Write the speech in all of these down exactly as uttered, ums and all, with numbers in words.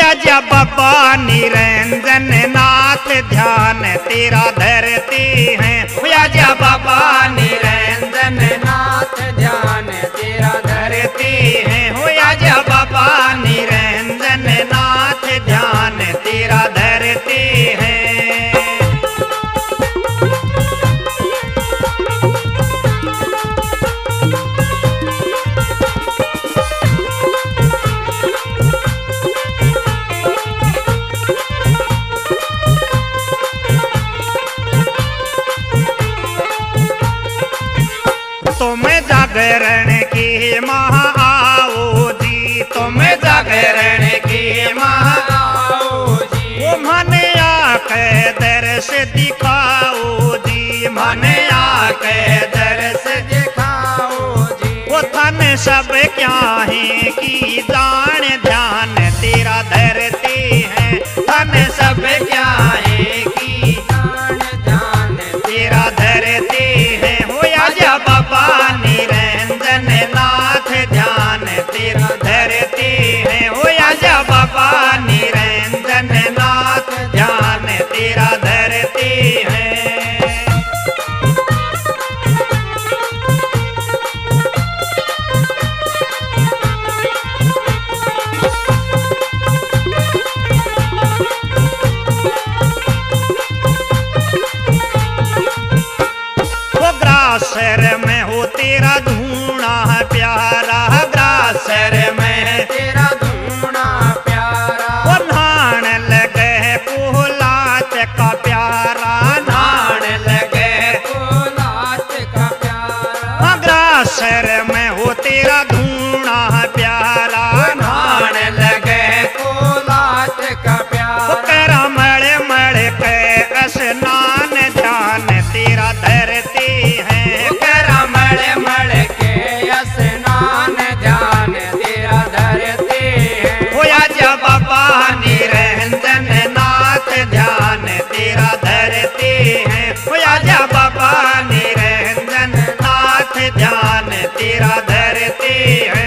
आजा बाबा निरंजन नाथ ध्यान तेरा धरते हैं। आजा बाबा निरंजन नाथ ध्यान तेरा धरते हैं। हो आजा बाबा निरंजन नाथ ध्यान तेरा धरते हैं। तुम जागरण के महा आओ जी, तुम जागरण के महा आओ जी। वो मन आके दर्श दिखाओ जी, मन आके दर्श दिखाओ जी। वो थन सब क्या है कि जान ध्यान तेरा धरते हैं। थन सब क्या है कि जान ध्यान तेरा धरते हैं। हो आजा बाबा निरंजन नाथ ध्यान तेरा धरते हैं। हो आजा बाबा निरंजन नाथ ध्यान तेरा धरते हैं। ग्रासर में हो तेरा धूना प्यारा, ग्रासर में तेरा धूना प्यारा। वो नान लगे कोलात का प्यारा, नान लगे कोलात का प्यारा। ग्रासर में हो तेरा धूना प्यारा, नान लगे कोलात का प्यारा। तेरा मड़ मड़ के स्नान ध्यान तेरा धरते हैं। करा मड़ मड़ के स्नान ध्यान तेरा धरते हैं। हो आजा बाबा निरंजन नाथ ध्यान तेरा धरते हैं। हो आजा बाबा निरंजन नाथ ध्यान तेरा धरते हैं।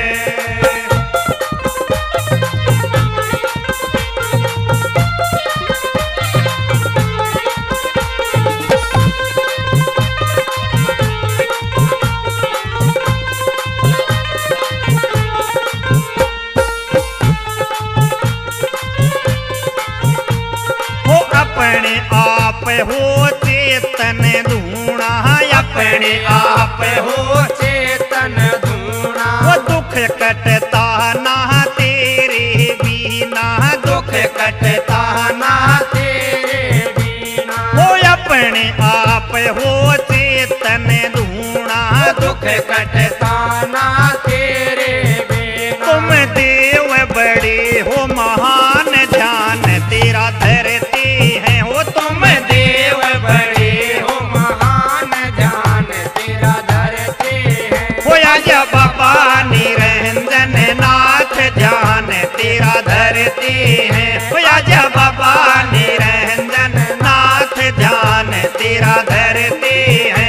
अपने आप हो चेतन धूना, अपने आप हो चेतन धूना। वो दुख कटता ना तेरे बिना, दुख कटता ना तेरे बिना। वो अपने आप हो चेतन धूना, दुख कटता ना तेरे बिना। तुम देव बड़े हो महान ध्यान तेरा धरते हैं। हो तुम देव बड़े हो महान ध्यान तेरा धरते हैं। हो आजा बाबा निरंजन नाथ ध्यान तेरा धरते हैं। हो आजा बाबा निरंजन नाथ ध्यान तेरा धरते हैं।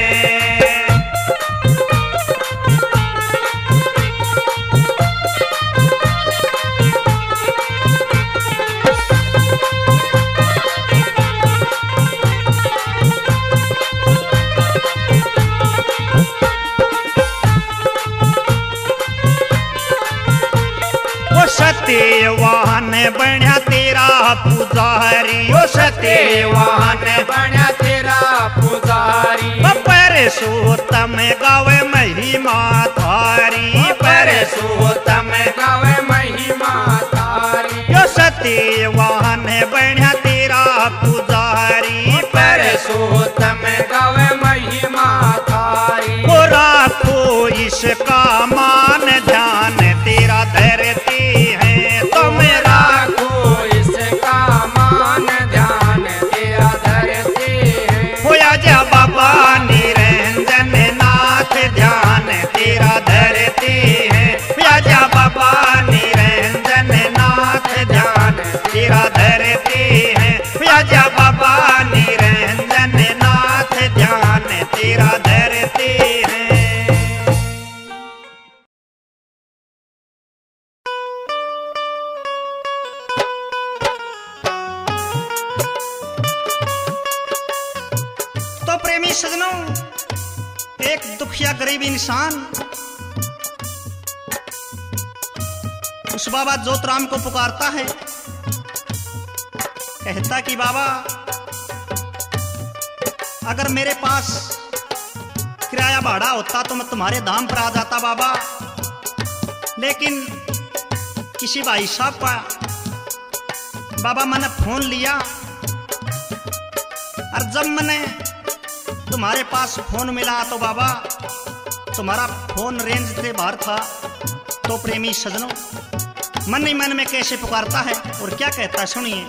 सत्यवान बन्या तेरा पुजारी, ओ सत्यवान बन्या तेरा पुजारी। परसोत्तम गावे महिमा थारी, परसोत्तम गावे महिमा थारी। यो सत्यवान बन्या तेरा पुजारी, परसोत्तम गावे महिमा थारी। वो राखो इसका मान ध्यान तेरा धरते हैं। तुम राखो इसका मान ध्यान तेरा धरते हैं। हो आजा बाबा निरंजन नाथ ध्यान तेरा धरते हैं। हो आजा बाबा निरंजन नाथ ध्यान तेरा धरते हैं। हो आजा बाबा निरंजन नाथ ध्यान तेरा धरते हैं। गरीब इंसान उस बाबा जोतराम को पुकारता है, कहता कि बाबा अगर मेरे पास किराया भाड़ा होता तो मैं तुम्हारे धाम पर आ जाता बाबा, लेकिन किसी भाई साहब का बाबा मैंने फोन लिया और जब मैंने तुम्हारे पास फोन मिला तो बाबा तुम्हारा फोन रेंज से बाहर था। तो प्रेमी सजनों मन ही मन में कैसे पुकारता है और क्या कहता है सुनिए।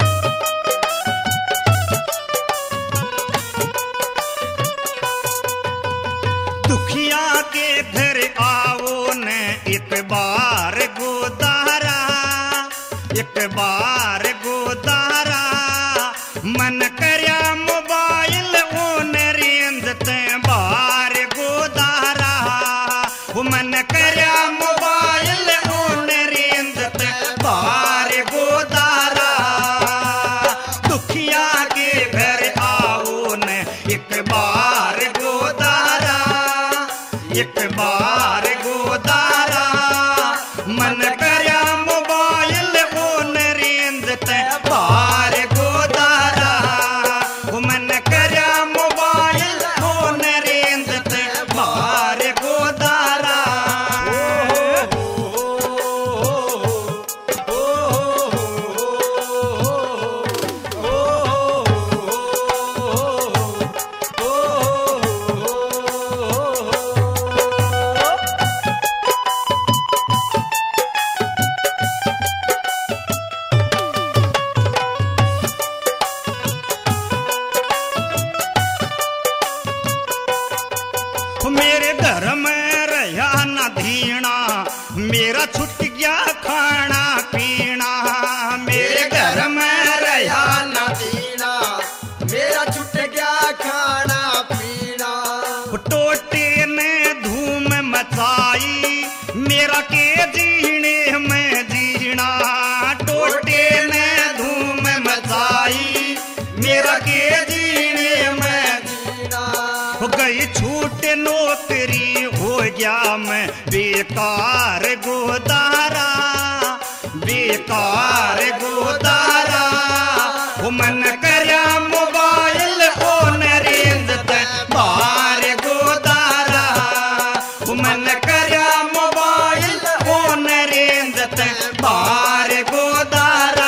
दुखिया के घर आओ न एक बार गोदारा, एक बार गोदारा मन करया मोबाइल ओन रेंज ते बार गोदारा, मन करया मोबाइल ओन रेंज ते बार गोदारा। दुखिया के घर आओ न एक बार गोदारा, एक बार गोदारा मन करया मोबाइल ओन रेंज ते बार गोदारा, मन करया मोबाइल ओन रेंज ते बार गोदारा। मेरे घर में रहा न धीना, मेरा छुट गया खाना पीना, मेरे घर में रहा न दीना, मेरा छुट गया खाना पीना। टोटे ने धूम मचाई मेरा के जीने में जीना, टोटे ने धूम मचाई मेरा के जीने में दीना, हो गई छूट नौकरी हो गया मैं बेकार गोदारा, बेकार गोदारा वो मन करया मोबाइल ओन रेंज ते बार गोदारा, वो मन करया मोबाइल ओन रेंज ते बार गोदारा।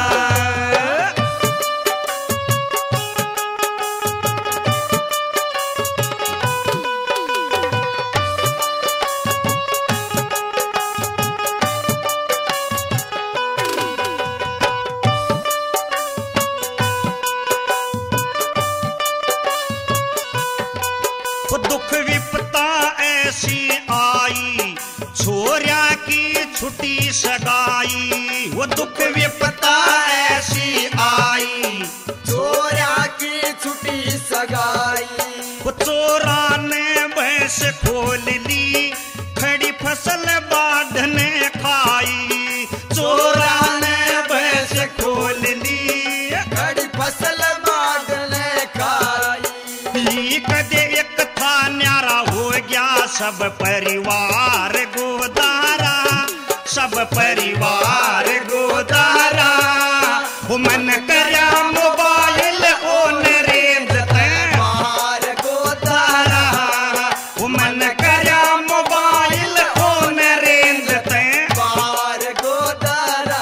वो दुख विपता ऐसी आई छोरिया की छुट्टी सगाई, वो दुख विपता ऐसी आई चोरिया की छुट्टी सगाई। वो चोरा ने भैंस खोल ली खड़ी फसल बाढ़ने खाई, चोरा ने भैंस खोल ली खड़ी फसल बाढ़ने खाई। कदे एक था न्यारा हो गया सब परिवार गोदारा, सब परिवार गोदारा वो मन करया मोबाइल ओन रेंज ते बाहर गोदारा, वो मन करया मोबाइल ओन रेंज ते बाहर गोदारा।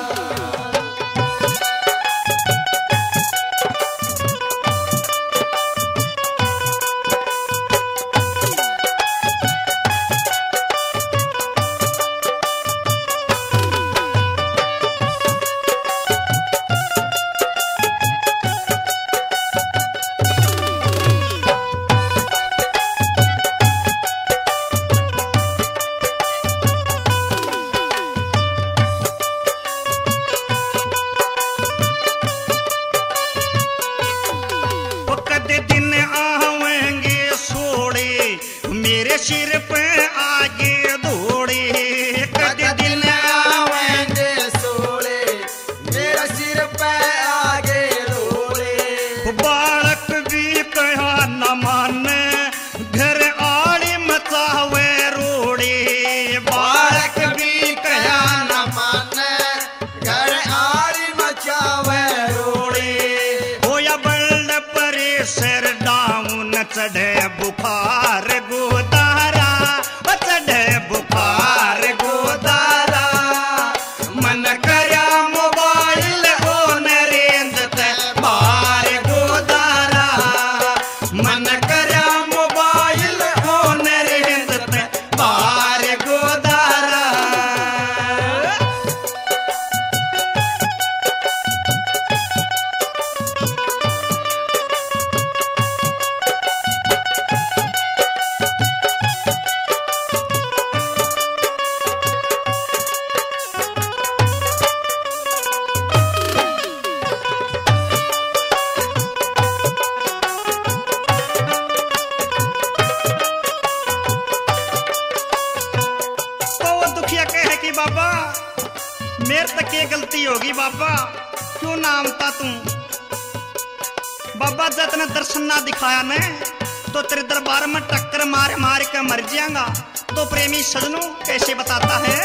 मेरे सिर पे आगे दौड़े, कद दिन आवेंगे सोले, मेरा सिर पे आगे रोले। बालक भी कहा न माने घर आड़े दुखिया कहे कि बाबा मेरे तक ये गलती होगी बाबा, क्यों ना आमता तू बाबा, जब तने दर्शन ना दिखाया ने तो तेरे दरबार में टक्कर मार मार के मर जाएगा। तो प्रेमी सजनों कैसे बताता है,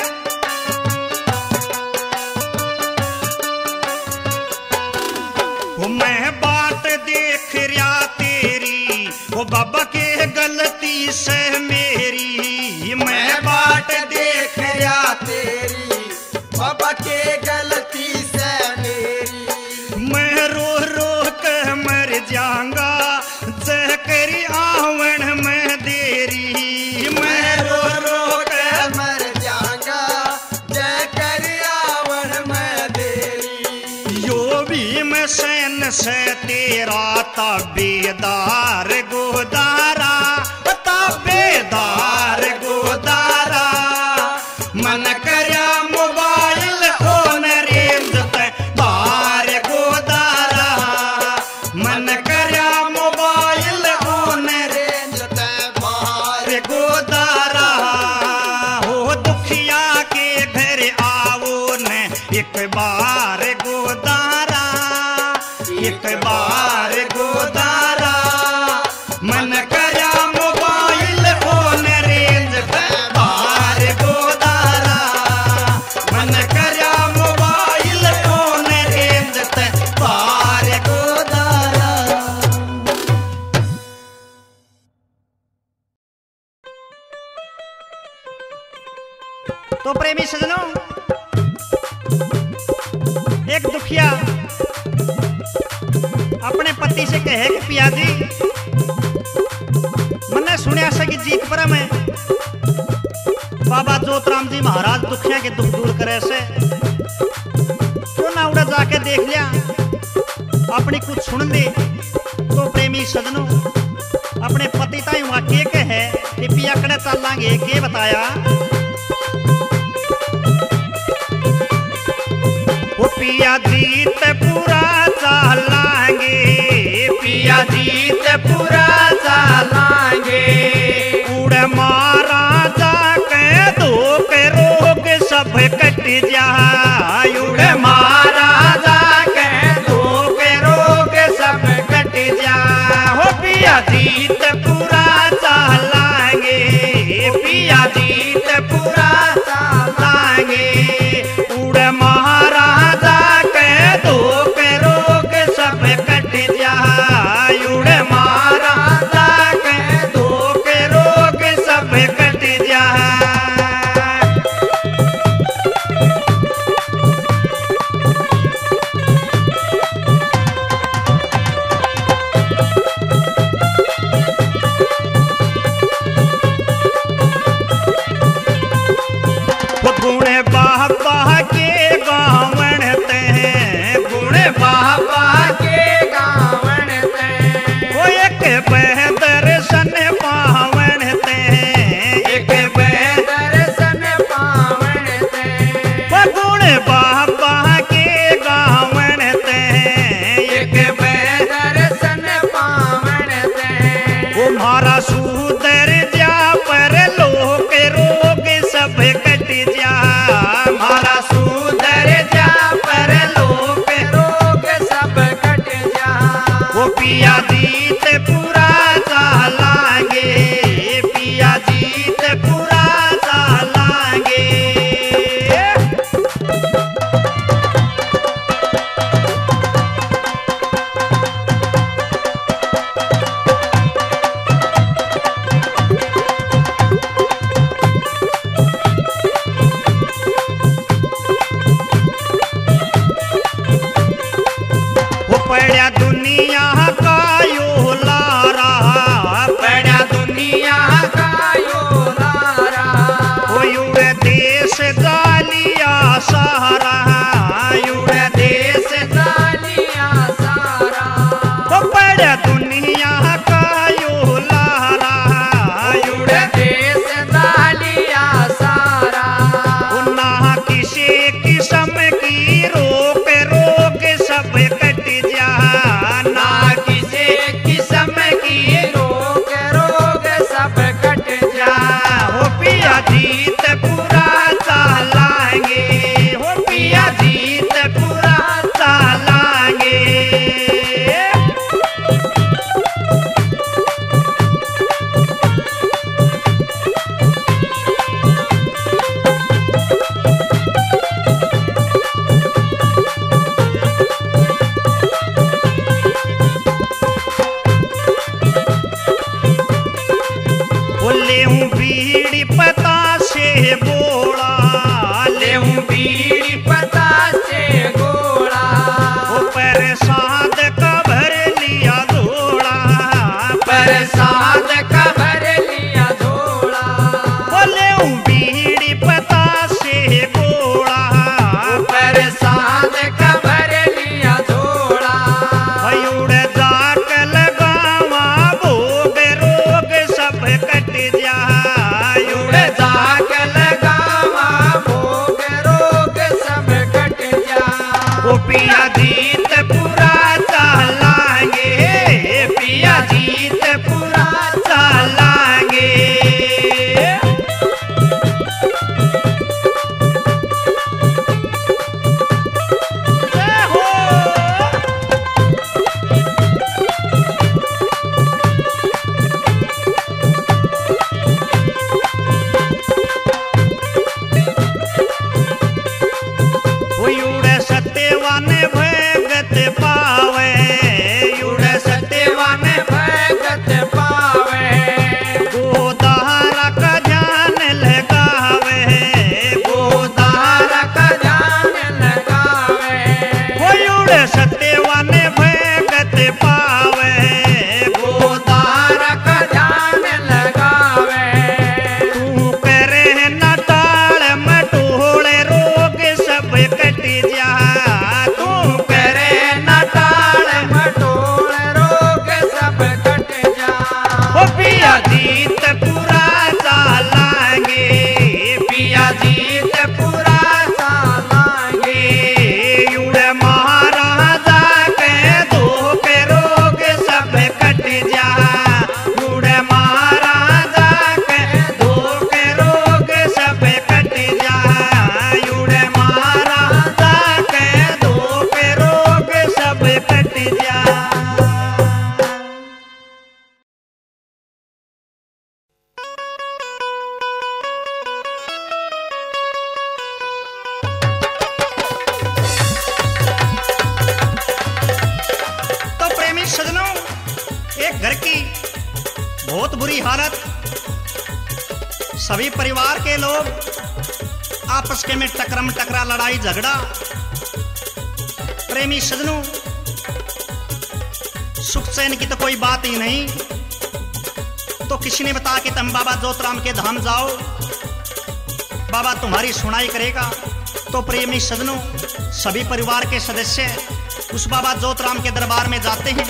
वो मैं बात देख रहा तेरी, वो बाबा के गलती से मेरी, मैं बात देख रहा तेरी बाबा के गलती से मेरी, मैं रो रो के मर जाऊंगा जय करी आवण में देरी, मैं रो रो के मर जाऊंगा जय करी आवण में देरी, यो भी मैं सैन से तेरा ताबेदार गोदारा, ताबेदार गोदारा, मन करया मोबाइल ओन रेंज ते बार गोदारा, मन करया मोबाइल ओन रेंज ते बार गोदारा, हो दुखिया के घर आओ ने एक बार गोदारा, एक बार गोदारा, मन करया मोबाइल ओन रेंज पे बार गोदारा, मन करया मोबाइल ओन रेंज पे बार गोदारा। तो प्रेमी सजनों, एक दुखिया अपने पति से कहे कि पिया जी मैंने सुनिया से कि जीतपुरा में बाबा जोतराम जी महाराज दुखिया के दुख दूर करे से, क्यों ना उड़ा जाके देख लिया, अपनी कुछ सुन ली। तो प्रेमी सजनों अपने पति ताई वहां के कहे कि पिया कड़े चलांगे, के बताया, वो पिया जीत पूरा चलांगे, पिया जीत पूरा चलांगे, उड़ महाराजा के दुख रोग सब कट जाए, उड़ महाराजा के दुख रोग सब कट जाए, हो पिया जीत पूरा चलांगे, पिया जीत पूरा चलांगे, उड़ महाराजा के दुख रोग सब कट जाए, उड़ महाराजा के दुख रोग सब कट जाए। गुण बाबा के गावण ते, गुण बाबा के गावण ते, वो एक दर्शन पावन ते, एक दर्शन पावन ते, वो गुण बाबा के गावण ते, एक दर्शन पावन ते, वो मारा सुधर जा पर लोक रोग सब कट जा, मारा बहुत बुरी हालत। सभी परिवार के लोग आपस के में टकरम टकरा, लड़ाई झगड़ा। प्रेमी सजनों, सुख चैन की तो कोई बात ही नहीं। तो किसी ने बताया कि तुम बाबा जोतराम के धाम जाओ, बाबा तुम्हारी सुनाई करेगा। तो प्रेमी सजनों, सभी परिवार के सदस्य उस बाबा जोतराम के दरबार में जाते हैं।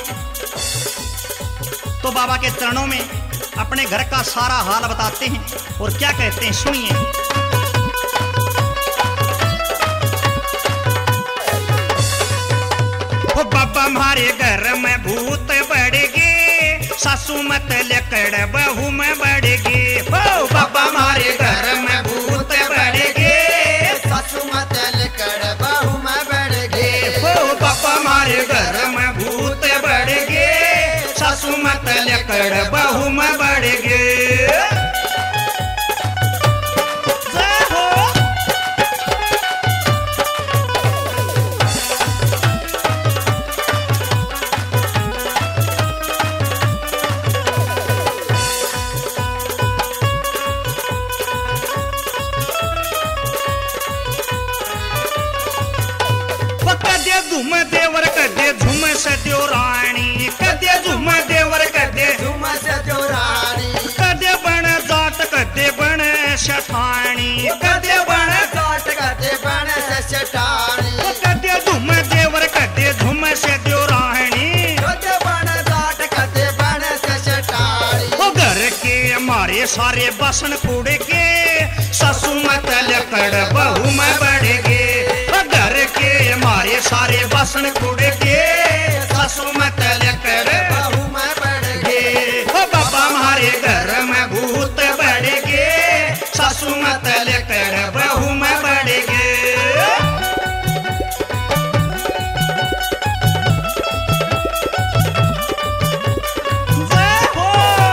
तो बाबा के चरणों में अपने घर का सारा हाल बताते हैं और क्या कहते हैं, सुनिए। ओ बाबा हमारे घर में भूत बढ़ गए, सासू मत लेकर बहू में बढ़ गए। ओ बाबा हमारे घर में भूत बढ़ गए, सासू मत लेकर बहू में बढ़ गए। ओ बाबा हमारे घर में भूत बढ़ गए, सासू मत लेकर बहू में बढ़ गए। कदे झुम देवर कदे झुम सद्यो रानी, कदे झुम देवर कदे झुम सद्यो रानी, कदे बण जाट कदे बण शठाणी, कदे बण जाट कदे बण शठाणी। कदे झुम देवर कदे झुम सद्यो रानी, कदे बण जाट कदे बण शठाणी। ओ घर के हमारे सारे बसन कूड़ के, सासू मत लकड़ बहू में बढ़ गए। घर के हमारे सारे बसन कूड़ के, सासू मत लेकर बहू में बढ़ गए। ओ बाबा हमारे घर में भूत बढ़ गए, सासू मत लेकर बहू में बढ़ गए। जय हो।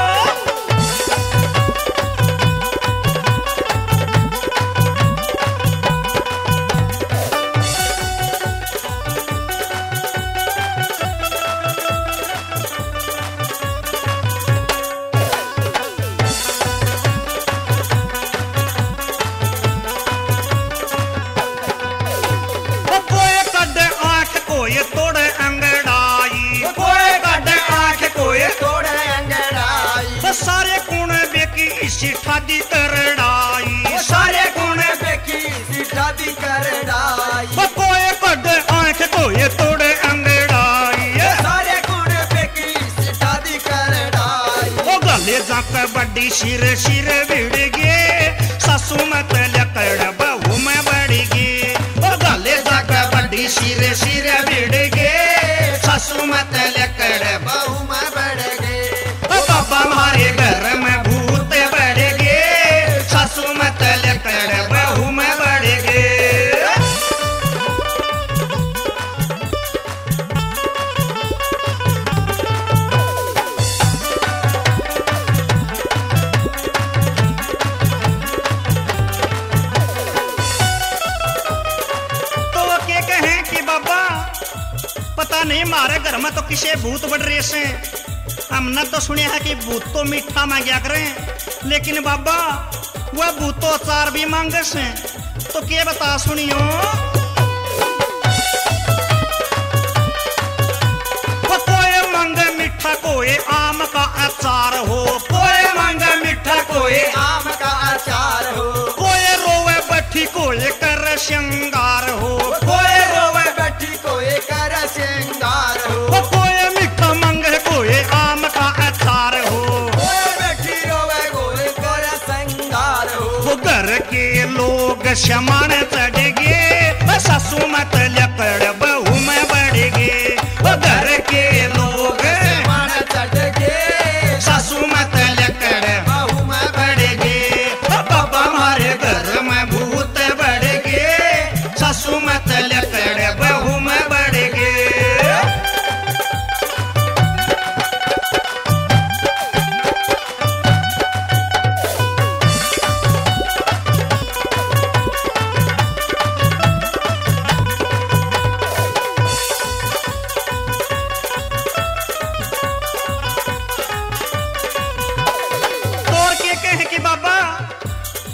कोई तोड़े अंगड़ाई, कोई कड़े आंख कोई तोड़े अंगड़ाई। सारे कुण बेकी इसी ठादी करड़ाई, सारे गुण बेकी सी शादी कर डाई। कोई कड़े आंख कोई तोड़े अंगड़ाई, सारे गुण बेकी सी शादी कर डाई। ओ गले जाक बड़ी सिर सिर भिड़ गए, सासू मत लकड़ बहू में बढ़ गए। ओ गले जाक बड़ी सिर सिर भिड़ गए, सासू मत लकड़ बहू में बढ़ गए। ओ बाबा हमारे घर में भूत बढ़ गए, सासू मत लकड़ बहू में बढ़ गए। तो वो क्या कहें कि बाबा पता नहीं हमारे घर में तो किसे भूत बढ़ रहे से। हमने तो सुने है कि भूत तो मीठा मांगया करें, लेकिन बाबा वह भूत तो अचार भी मांगे से। तो क्या बता सुनियो। वो कोई मांगे मीठा कोई आम का अचार हो, कोई मांगे मीठा कोई आम का अचार हो। कोई रोवे बठी कोई कर श्रृंगार हो, कोई रोवे बैठी कोई कर श्रृंगार हो। वो कोई मीठा मांगे कोई आम का अचार हो। कोई बैठी रोवे कोई कर श्रृंगार हो। वो घर के लोग शमान चढ़ गए, सासू मत लकड़ बहू में बढ़ गए। वो घर के लोग मन चढ़ गए, सासू मत लकड़ बहू में बढ़ गए। बाबा हमारे घर में भूत बढ़ गए, सासू मत लकड़ बहू में बढ़ गए।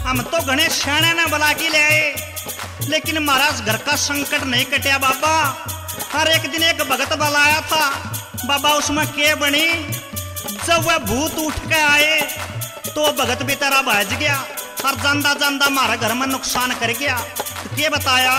हम तो घने श्याणे ने बुला के ले आए, लेकिन महाराज घर का संकट नहीं कटिया बाबा। हर एक दिन एक भगत बुलाया था बाबा, उसमें के बनी जब वह भूत उठ के आए तो भगत भी तेरा बज गया और जानदा जानदा हमारे घर में नुकसान कर गया। तो के बताया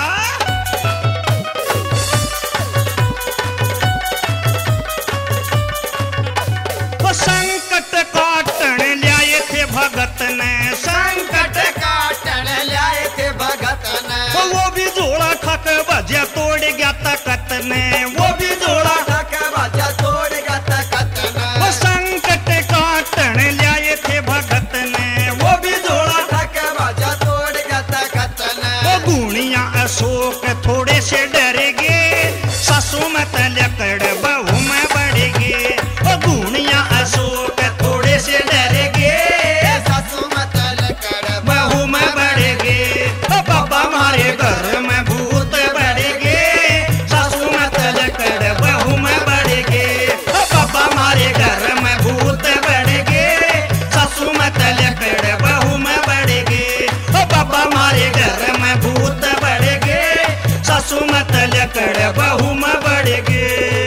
वो संकट काटन लाए थे भगत ने, संकट काटन लाए थे भगत ने, वो भी जोड़ा खक बजा तोड़ गया तकत ने, वो भी जोड़ा ठक बाजा तोड़ गया तकत ने, वो संकट काटन लाए थे भगत ने, वो भी जोड़ा ठक बाजा तोड़ गया तकत ने, वो गुणिया अशोक थोड़े से डर गए, सासू मत लकड़ बहू में बढ़ गए, वो गुणिया अशोक थोड़े से डर गए, सासू मत लकड़ बहू में बढ़ गए, ओ बाबा हमारे घर में भूत बढ़ गए, सासू मत लकड़ बहू में बढ़ गए, ओ बाबा हमारे घर में भूत बढ़ गए, सासू मत लकड़ बहू में बढ़ गए, ओ बाबा हमारे घर में भूत बढ़ गए, सासू मत लकड़ बहू में बढ़ गए।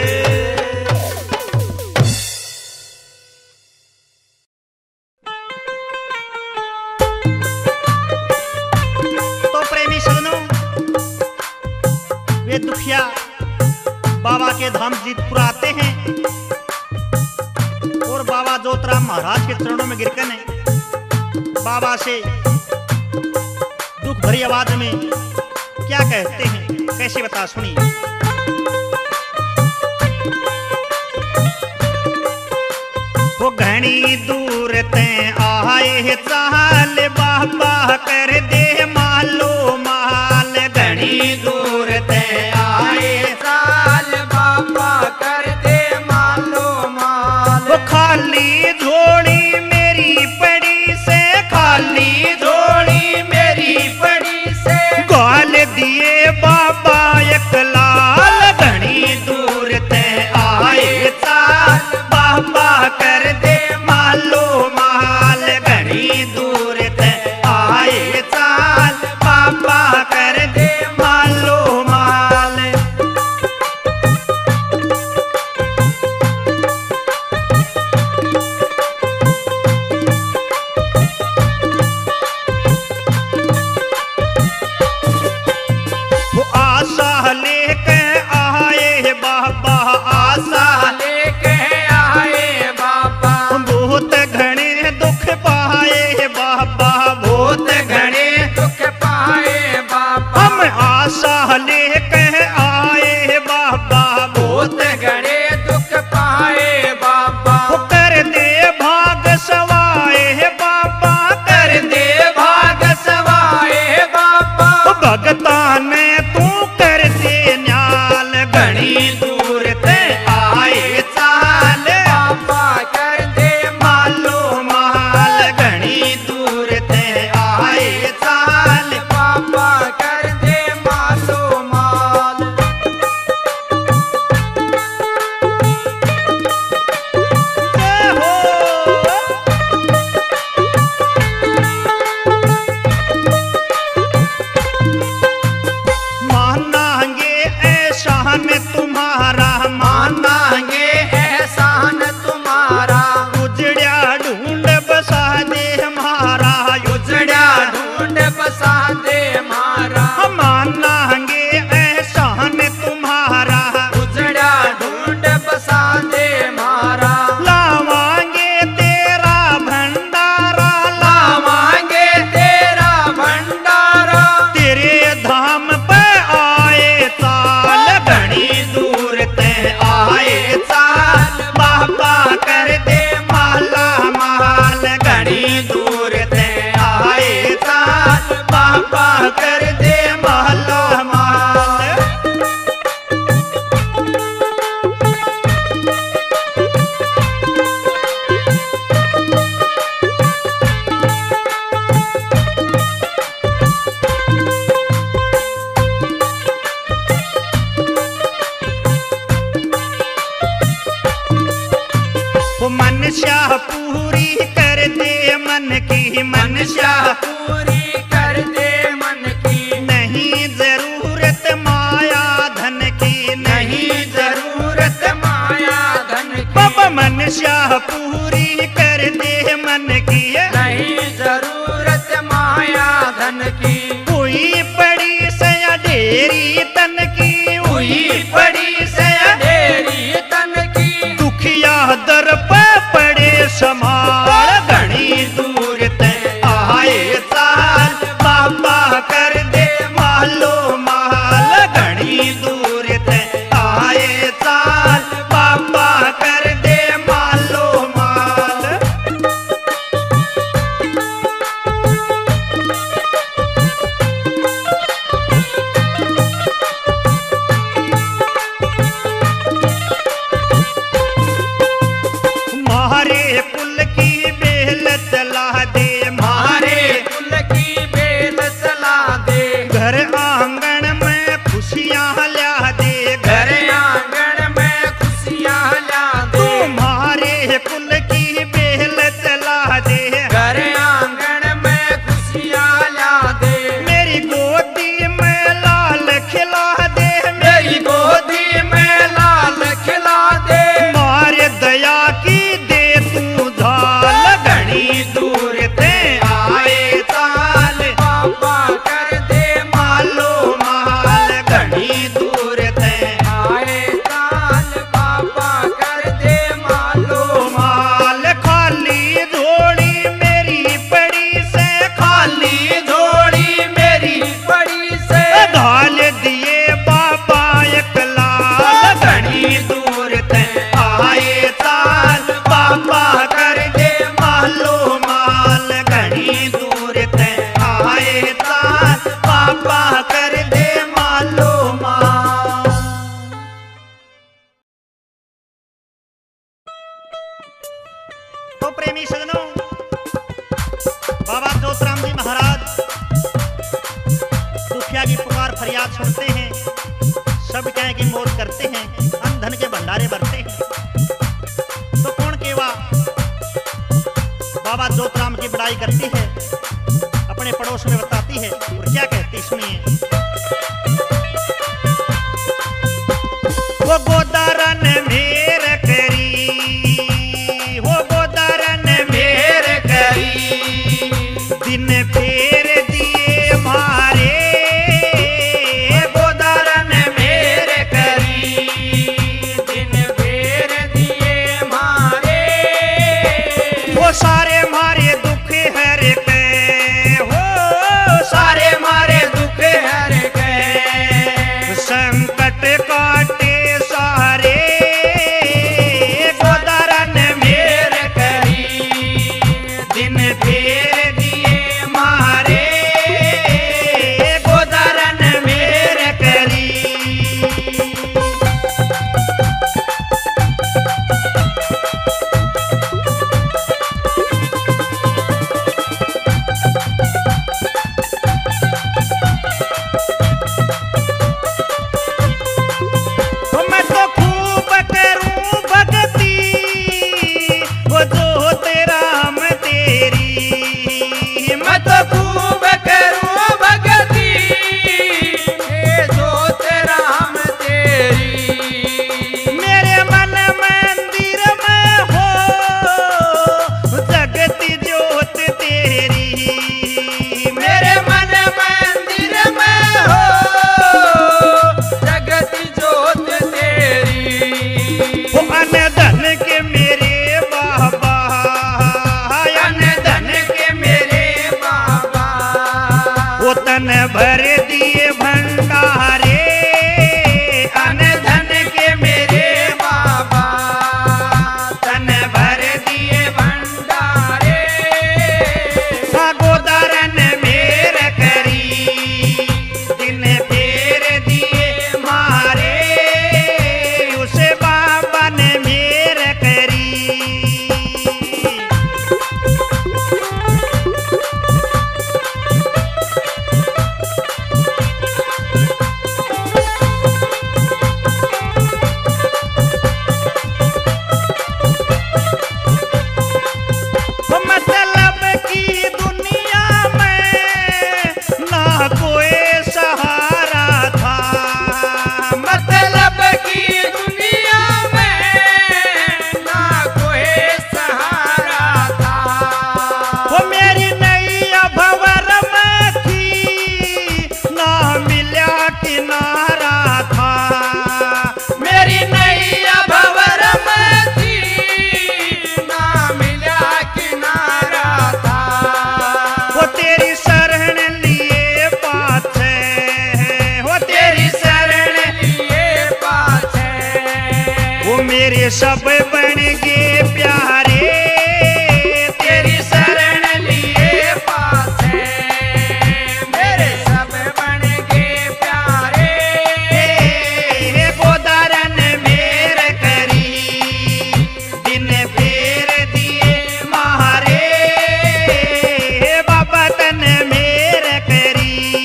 तो प्रेमी सजनों, वे दुखिया बाबा के धाम जीतपुर आते हैं और बाबा जोतराम महाराज के चरणों में गिरकर है बाबा से दुख भरी आवाज में क्या कहते हैं, कैसे बता सुनिए। वो घनी दूर ते आए चाल बाबा कर दे मालो माल, घनी दूर ते आए साल बाबा कर दे मालो माल, वो खाली झोली मेरी पड़ी से, खाली झोली मेरी बड़ी से गाल दिए बाबा एक लाल, घनी दूर ते आए चाल बाबा कर दे मालो माल, घनी दूर ते आए चाल बाबा कर दे मालो माल। वो आशा लेके आए बाबा, आशा लेके आए बाबा, बहुत घने दुख पाए बाबा, बहुत घने दुख पाए बाबा, हम आशा लेके आए बाबा, बहुत घने दुख पाए बाबा, वो कर दे भाग सवाए बाबा, कर दे भाग सवाए बाबा, भगता ने तू कर दे न्याल, घनी दूर ते आए चाल बाबा कर दे मालो माल, घनी दूर ते आए चाल बाबा कर दे मालो माल, जय हो। मानांगे एहसान तुम्हारा, मानांगे एहसान तुम्हारा, उजड़िया ढूंढ बसा दे हमारा, उजड़ा ढूंढ बसा दे मारा, मानांगे एहसान तुम्हारा, उजड़ा ढूंढ बसा दे मारा, लावांगे तेरा भंडारा, लावांगे तेरा भंडारा, तेरे धाम पे आए चाल, घनी दूर ते आए चाल बाबा कर दे माला माल, घनी दूर ते आए की मनसा पूरी कर दे मन की। नहीं जरूरत माया धन की, नहीं जरूरत माया धन की। बाबा मनसा पूरी कर दे मन की, नहीं जरूरत माया धन की। हुई पड़ी से ढेरी तन की, हुई पड़ी से ढेरी तन की। दुखिया दर पे पड़े समार घनी दूर ते आए साल बाबा कर दे मालो माल। घनी दूर ते आए साल बाबा कर दे मालो माल। मारे कुल की बेल चला दे, मारे कुल की बेल चला दे। घर आंगन में खुशियां ला दे, घर आंगन में खुशियां ला दे। तुम्हारे कुल की बेल चला दे, घर आंगन में खुशियां ला दे। मेरी गोदी में लाल खिला दे, मेरी गोदी में लाल खिला दे। मारे दया की दे तू झाल। घनी दूर ते आए साल बाबा कर दे मालो माल। घनी दूर ते आए साल बाबा कर दे मालो माल। खाली झोली मेरी पड़ी से, खाली झोली मेरी पड़ी से। ढाल दिए बाबा एक लाल। घनी दूर ते आए साल बाबा कर दे मालो माल। घनी दूर ते आए साल बाबा कर दे मालो माल। तो प्रेमी सजनों, बाबा जोतराम जी महाराज दुखिया की पुकार फरियाद सुनते हैं, सब कह की मौत करते हैं, अनधन के भंडारे भरते हैं। तो कौन केवा बाबा जोतराम की बड़ाई करती है, अपने पड़ोस में बताती है और क्या कहती सुनिए। वो गोदारन मेर करी, वो गोदारन मेर करी, दिन फेर दिए मारे। गोदारन मेर करी, दिन फेर दिए मारे। वो सारे मारे दुख हर के, हो सारे मारे दुख हर के संकट काटे सारे। गोदारन मेर करी, दिन फेर दिए मारे। गोदारन मेर करी। तो मैं तो खूब करूं भक्ति, वो जो तेरा हम तेरी। मैं तो खूब करूं भगती, ये जो तेरा हम तेरी। मेरे मन मंदिर में हो जगती जोत तेरी। मेरे मन मंदिर में हो जगत जोत तेरी। वो अनधन के मेरे बाबा, अनधन के मेरे बाबा। वो तन भर दिए भंडारे। अनधन के मेरे बाबा, तन भर दिए भंडारे। गोदारन मेर करी, दिन फेर दिए मारे। उसे बाबा ने मेर करी। सब बन गए प्यारे, तेरी शरण लिए पासे, मेरे सब बन गए प्यारे। गोदारन मेर करी, दिन फेर दिए मारे, बाबा तन मेर करी।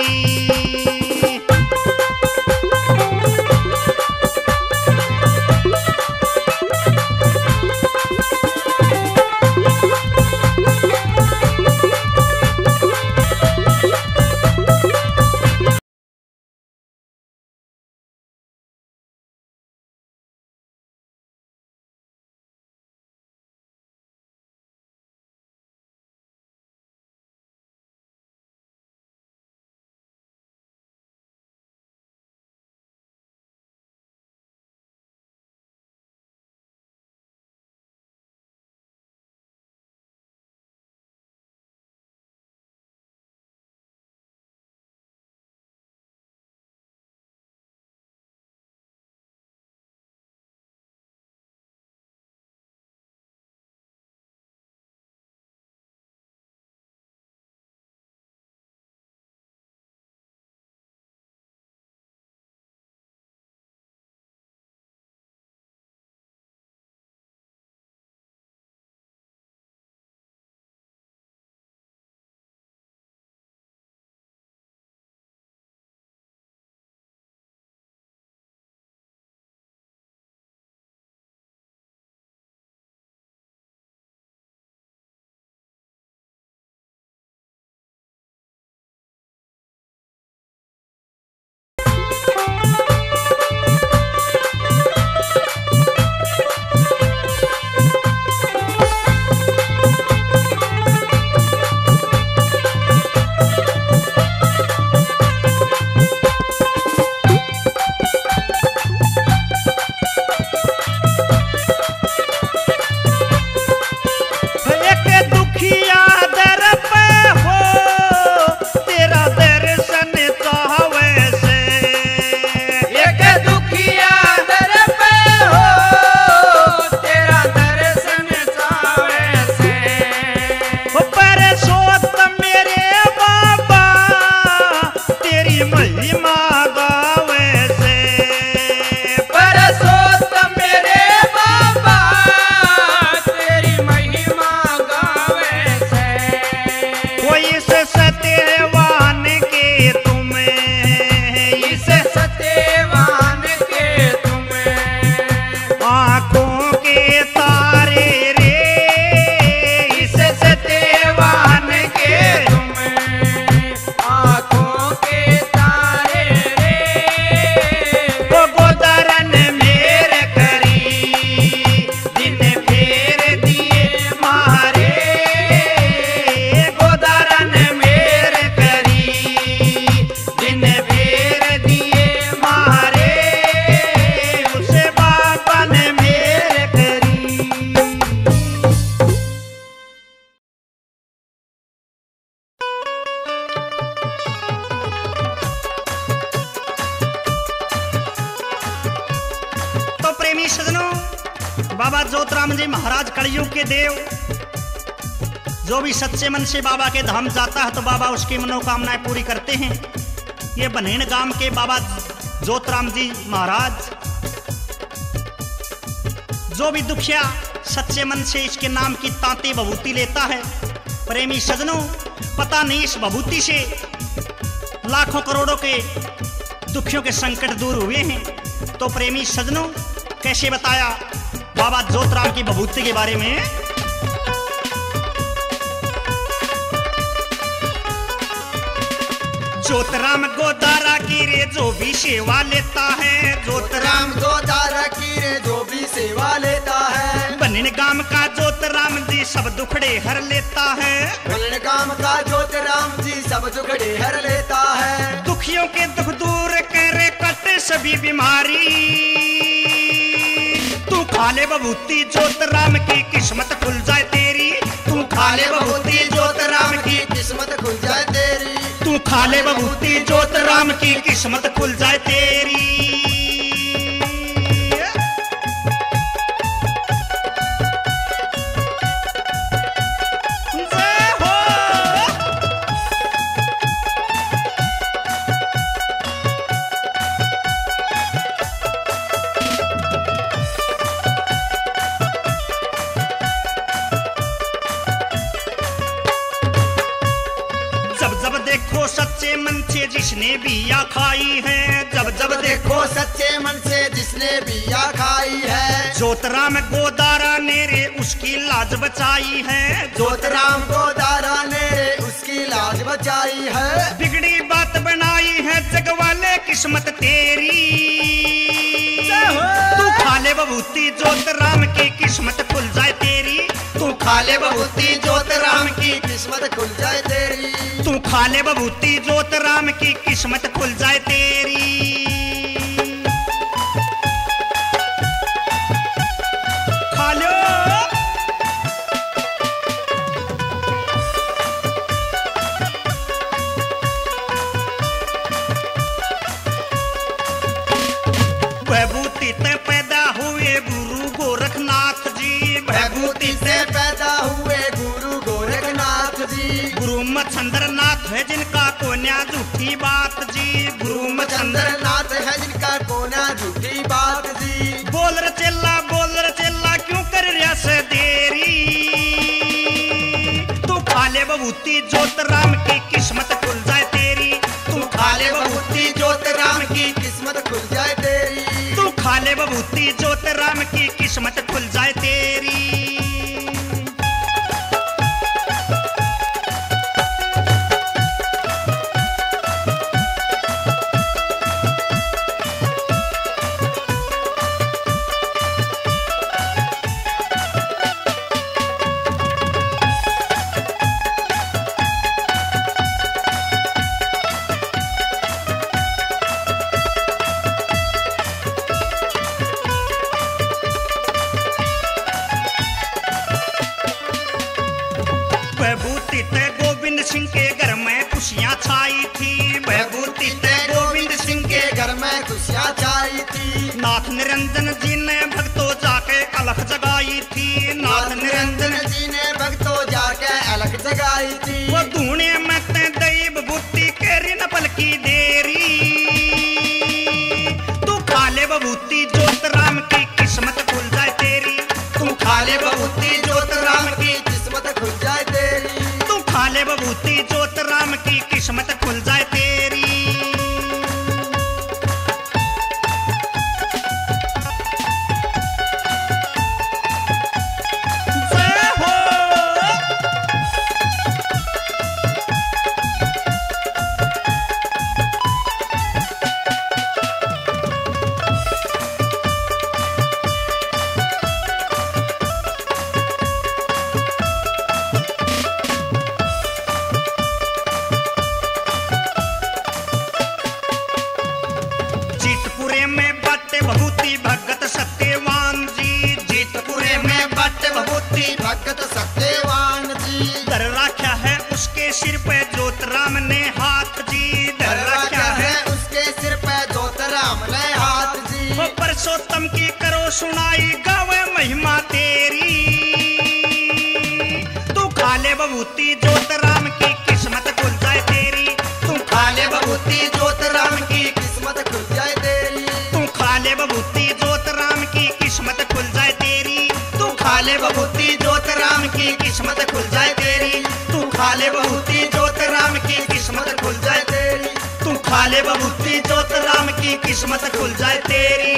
प्रेमी सजनों, बाबा जोतराम जी महाराज कलयुग के देव, जो भी सच्चे मन से बाबा के धाम जाता है तो बाबा उसकी मनोकामनाएं पूरी करते हैं। ये बनेन गांव के बाबा जोतराम जी महाराज, जो भी दुखिया सच्चे मन से इसके नाम की तांती भभूति लेता है, प्रेमी सजनों, पता नहीं इस भभूति से लाखों करोड़ों के दुखियों के संकट दूर हुए हैं। तो प्रेमी सजनों, कैसे बताया बाबा जोतराम की भभूति के बारे में। जोतराम गोदारा की रे जो भी सेवा लेता है, जोतराम गोदारा की रे जो भी सेवा लेता है, बनिन गांव का जोतराम जी सब दुखड़े हर लेता है, बनिन गांव का जोतराम जी सब दुखड़े हर लेता है, दुखियों के दुख दूर करे कटे सभी बीमारी। तू खा ले बभूति जोतराम की किस्मत खुल जाए तेरी, तू खा ले बभूति जोतराम की किस्मत खुल जाए तेरी, तू खा ले बभूति जोतराम की किस्मत खुल जाए तेरी। जब जब देखो सच्चे मन से जिसने बिया खाई है, जब जब देखो सच्चे मन से जिसने बिया खाई है। ज्योतराम गोदारा ने रे उसकी लाज बचाई है, ज्योतराम गोदारा ने रे उसकी लाज बचाई है। बिगड़ी बात बनाई है जग वाले किस्मत तेरी, तू खा ले बबूती ज्योतराम की किस्मत खुल जाए तेरी, तू खा ले बबूती ज्योतराम की किस्मत खुल जाए तेरी, तू खा ले बबूती ज्योतराम की किस्मत खुल जाए तेरी। खा लो बबूती से पैदा हुए गुरु गोरखनाथ जी, बबूती से पैदा हुए गुरु गोरखनाथ जी। गुरु मच्छंद्र नाथ है जिनका कोन्या झूठी बात जी, गुरु मच्छंद्र नाथ है जिनका कोन्या झूठी बात जी। बोल रे चेला बोल रे चेला क्यों कर रहा से देरी, तू खा ले बबूती ज्योतराम की किस्मत खुल जाए तेरी, तू खा ले बबूती ज्योतराम की किस्मत खुल जाए तेरी, तू खा ले बबूती ज्योतराम की किस्मत खुल जाए तेरी। बबूती ते गोविंद सिंह के घर में खुशियां छाई थी, बबूती ते गोविंद सिंह के घर में खुशियां छाई थी। नाथ निरंजन जी ने भक्तों जाके अलख जगाई थी, नाथ निरंजन जी ने भक्तों जाके अलख जगाई थी। वो धूने में ते दई बबूती केरी न पलकी देरी, तू खा ले बबूती ज्योतराम की किस्मत खुल जाए तेरी, तू खा ले बबूती ज्योतराम की किस्मत खुल जाए तेरी, तू खा ले बबूती ज्योतराम की किस्मत खुल जाए तेरी। जय हो जीतपुरे में बाटे बबूती भगत सत्यवान जी, जीतपुरे में बाटे बबूती भगत सत्यवान जी। डर रखा है उसके सिर पे ज्योतराम ने हाथ जी, डर रखा है उसके सिर पे ज्योतराम ने हाथ जी। वो परसोत्तम की करो सुनाई गावे महिमा तेरी, तू खा ले बबूती ज्योतराम की किस्मत खुल जाए तेरी, तू खा ले बबूती ज्योतराम की किस्मत खुल जाए तेरी, तू खा ले बबूती ज्योतराम की किस्मत खुल जाए तेरी, तू खा ले बबूती ज्योतराम की किस्मत खुल जाए तेरी, तू खा ले बबूती ज्योतराम की किस्मत खुल जाए तेरी, तू खा ले बबूती ज्योतराम की किस्मत खुल जाए तेरी।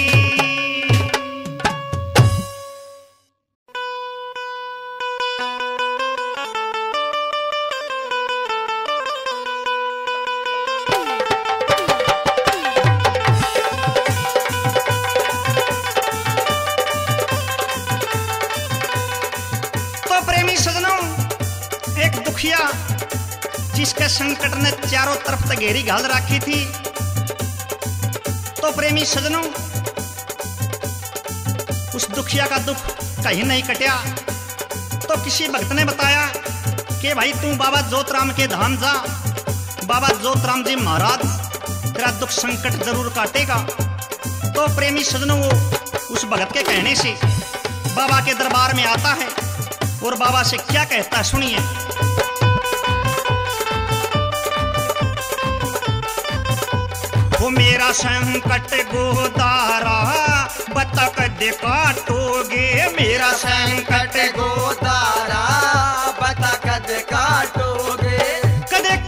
दुखिया जिसके संकट ने चारों तरफ तगेरी घाल रखी थी, तो प्रेमी सजनों उस दुखिया का दुख कहीं नहीं कटिया। तो किसी भक्त ने बताया कि भाई तू बाबा जोतराम के धाम जा, बाबा जोतराम जी महाराज तेरा दुख संकट जरूर काटेगा। तो प्रेमी सजनों वो उस भगत के कहने से बाबा के दरबार में आता है और बाबा से क्या कहता है सुनिए। वो मेरा संकट गोदारा बता कदे काटोगे, मेरा संकट गोदारा बता कदे काटोगे, कदे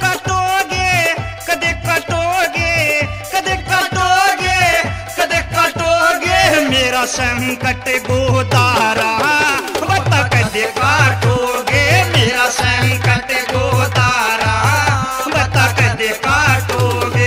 मेरा संकट गोदारा बता कदे काटोगे मेरा संकट गोदारा बता कदे काटोगे।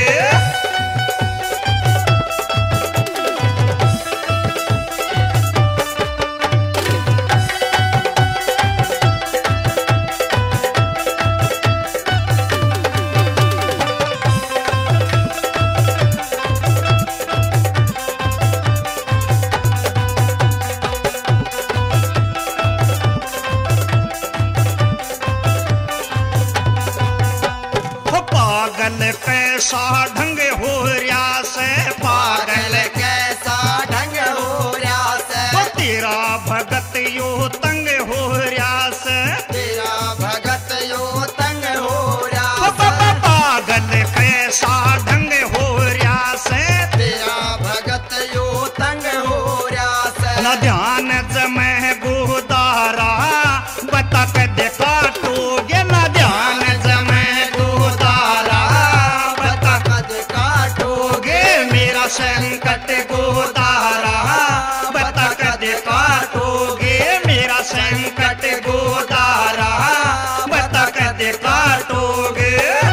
पागल कैसा ढंग हो रया से पागल कैसा ढंग हो रया से तेरा भगत यो तंग हो रया से तेरा भगत यो तंग हो रया से पागल कैसा ढंग हो रया से तेरा भगत यो तंग हो रया से न ध्यान जमे गोदारा बता कदे काटोगे न ध्यान जमे संकट गोदारा बता कदे काटोगे मेरा संकट गोदारा बता कदे काटोगे।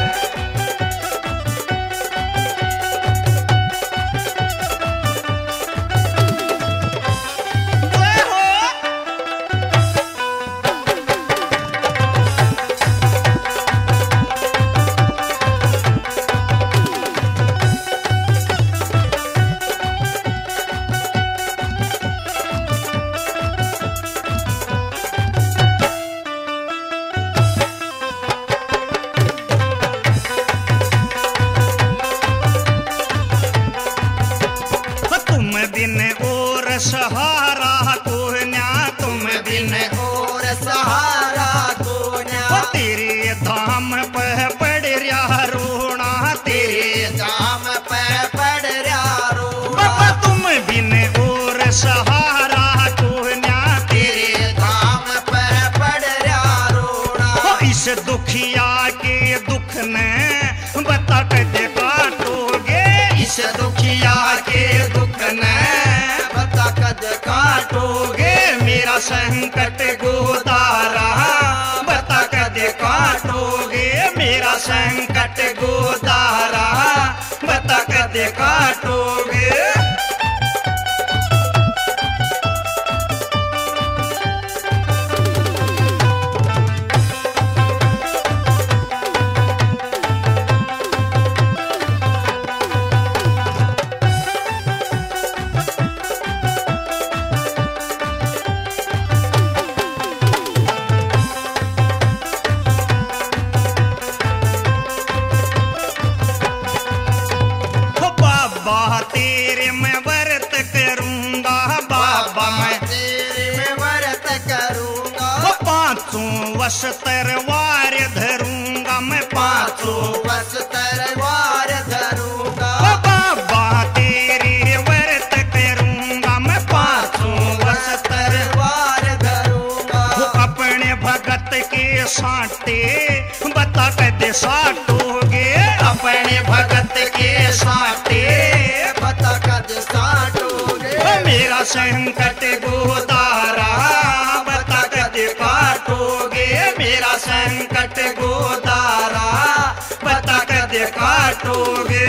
बिन और सहारा को न्या तुम बिन और सहारा को न्या तेरे धाम पे पड़ रहा रोना तेरे धाम पे पड़ रहा रोना बाबा तुम बिन और सहारा को न्या तेरे धाम पे पड़ रहा रोना इस दुखिया के दुख ने बता कदे काटोगे इस दुखिया के दुख ने बता कदे काटोगे मेरा संकट गोदारा बता कदे काटोगे मेरा संकट गोदारा बता कदे काटोगे। बाबा तेरे मैं व्रत करूंगा बाबा मैं तेरे में व्रत करूंगा पांचों वर्ष तरवार धरूंगा मैं पांचों वर्ष तरवार धरूंगा बाबा तेरे व्रत करूंगा मैं पांचों वर्ष तरवार धरूंगा अपने भगत के साटे बता कदे साटोगे अपने भगत के साटे बता कदे साटोगे मेरा संकट गोदारा बता कदे काटोगे मेरा संकट गोदारा बता कदे काटोगे।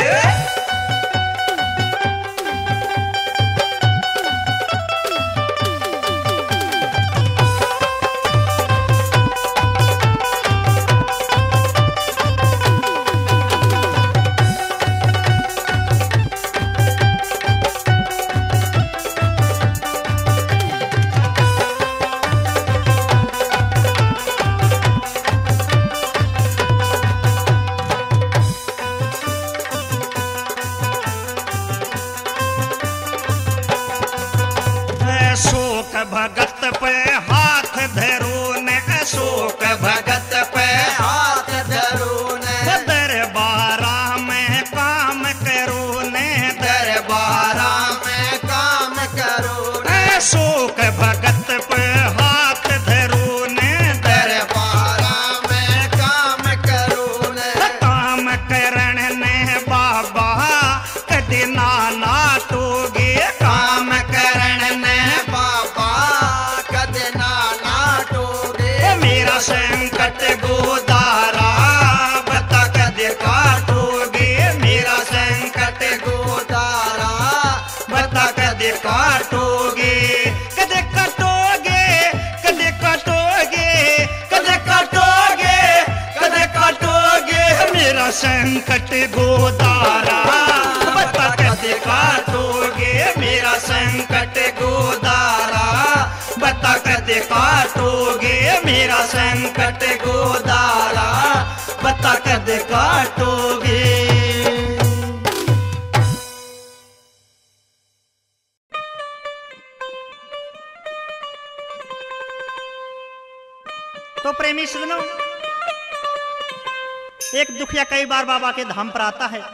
कदे काटोगे मेरा संकट गोदारा, बता कदे काटोगे, कदे काटोगे, कदे काटोगे, कदे काटोगे, कदे काटोगे मेरा संकट गोदारा, बता कदे काटोगे मेरा संकट गोदारा, बता कदे काटोगे मेरा संकट गोदारा, बता कदे काटोगे। तो प्रेमी सजनों, एक दुखिया कई बार बाबा के धाम पर आता है।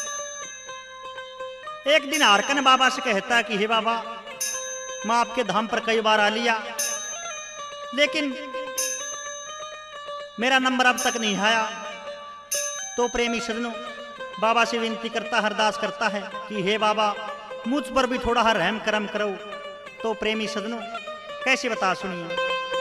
एक दिन आरकन बाबा से कहता कि हे बाबा, मैं आपके धाम पर कई बार आ लिया, लेकिन मेरा नंबर अब तक नहीं आया। तो प्रेमी सजनों बाबा से विनती करता, अरदास करता है कि हे बाबा, मुझ पर भी थोड़ा रहम करम करो। तो प्रेमी सजनों कैसे बता, सुनिए।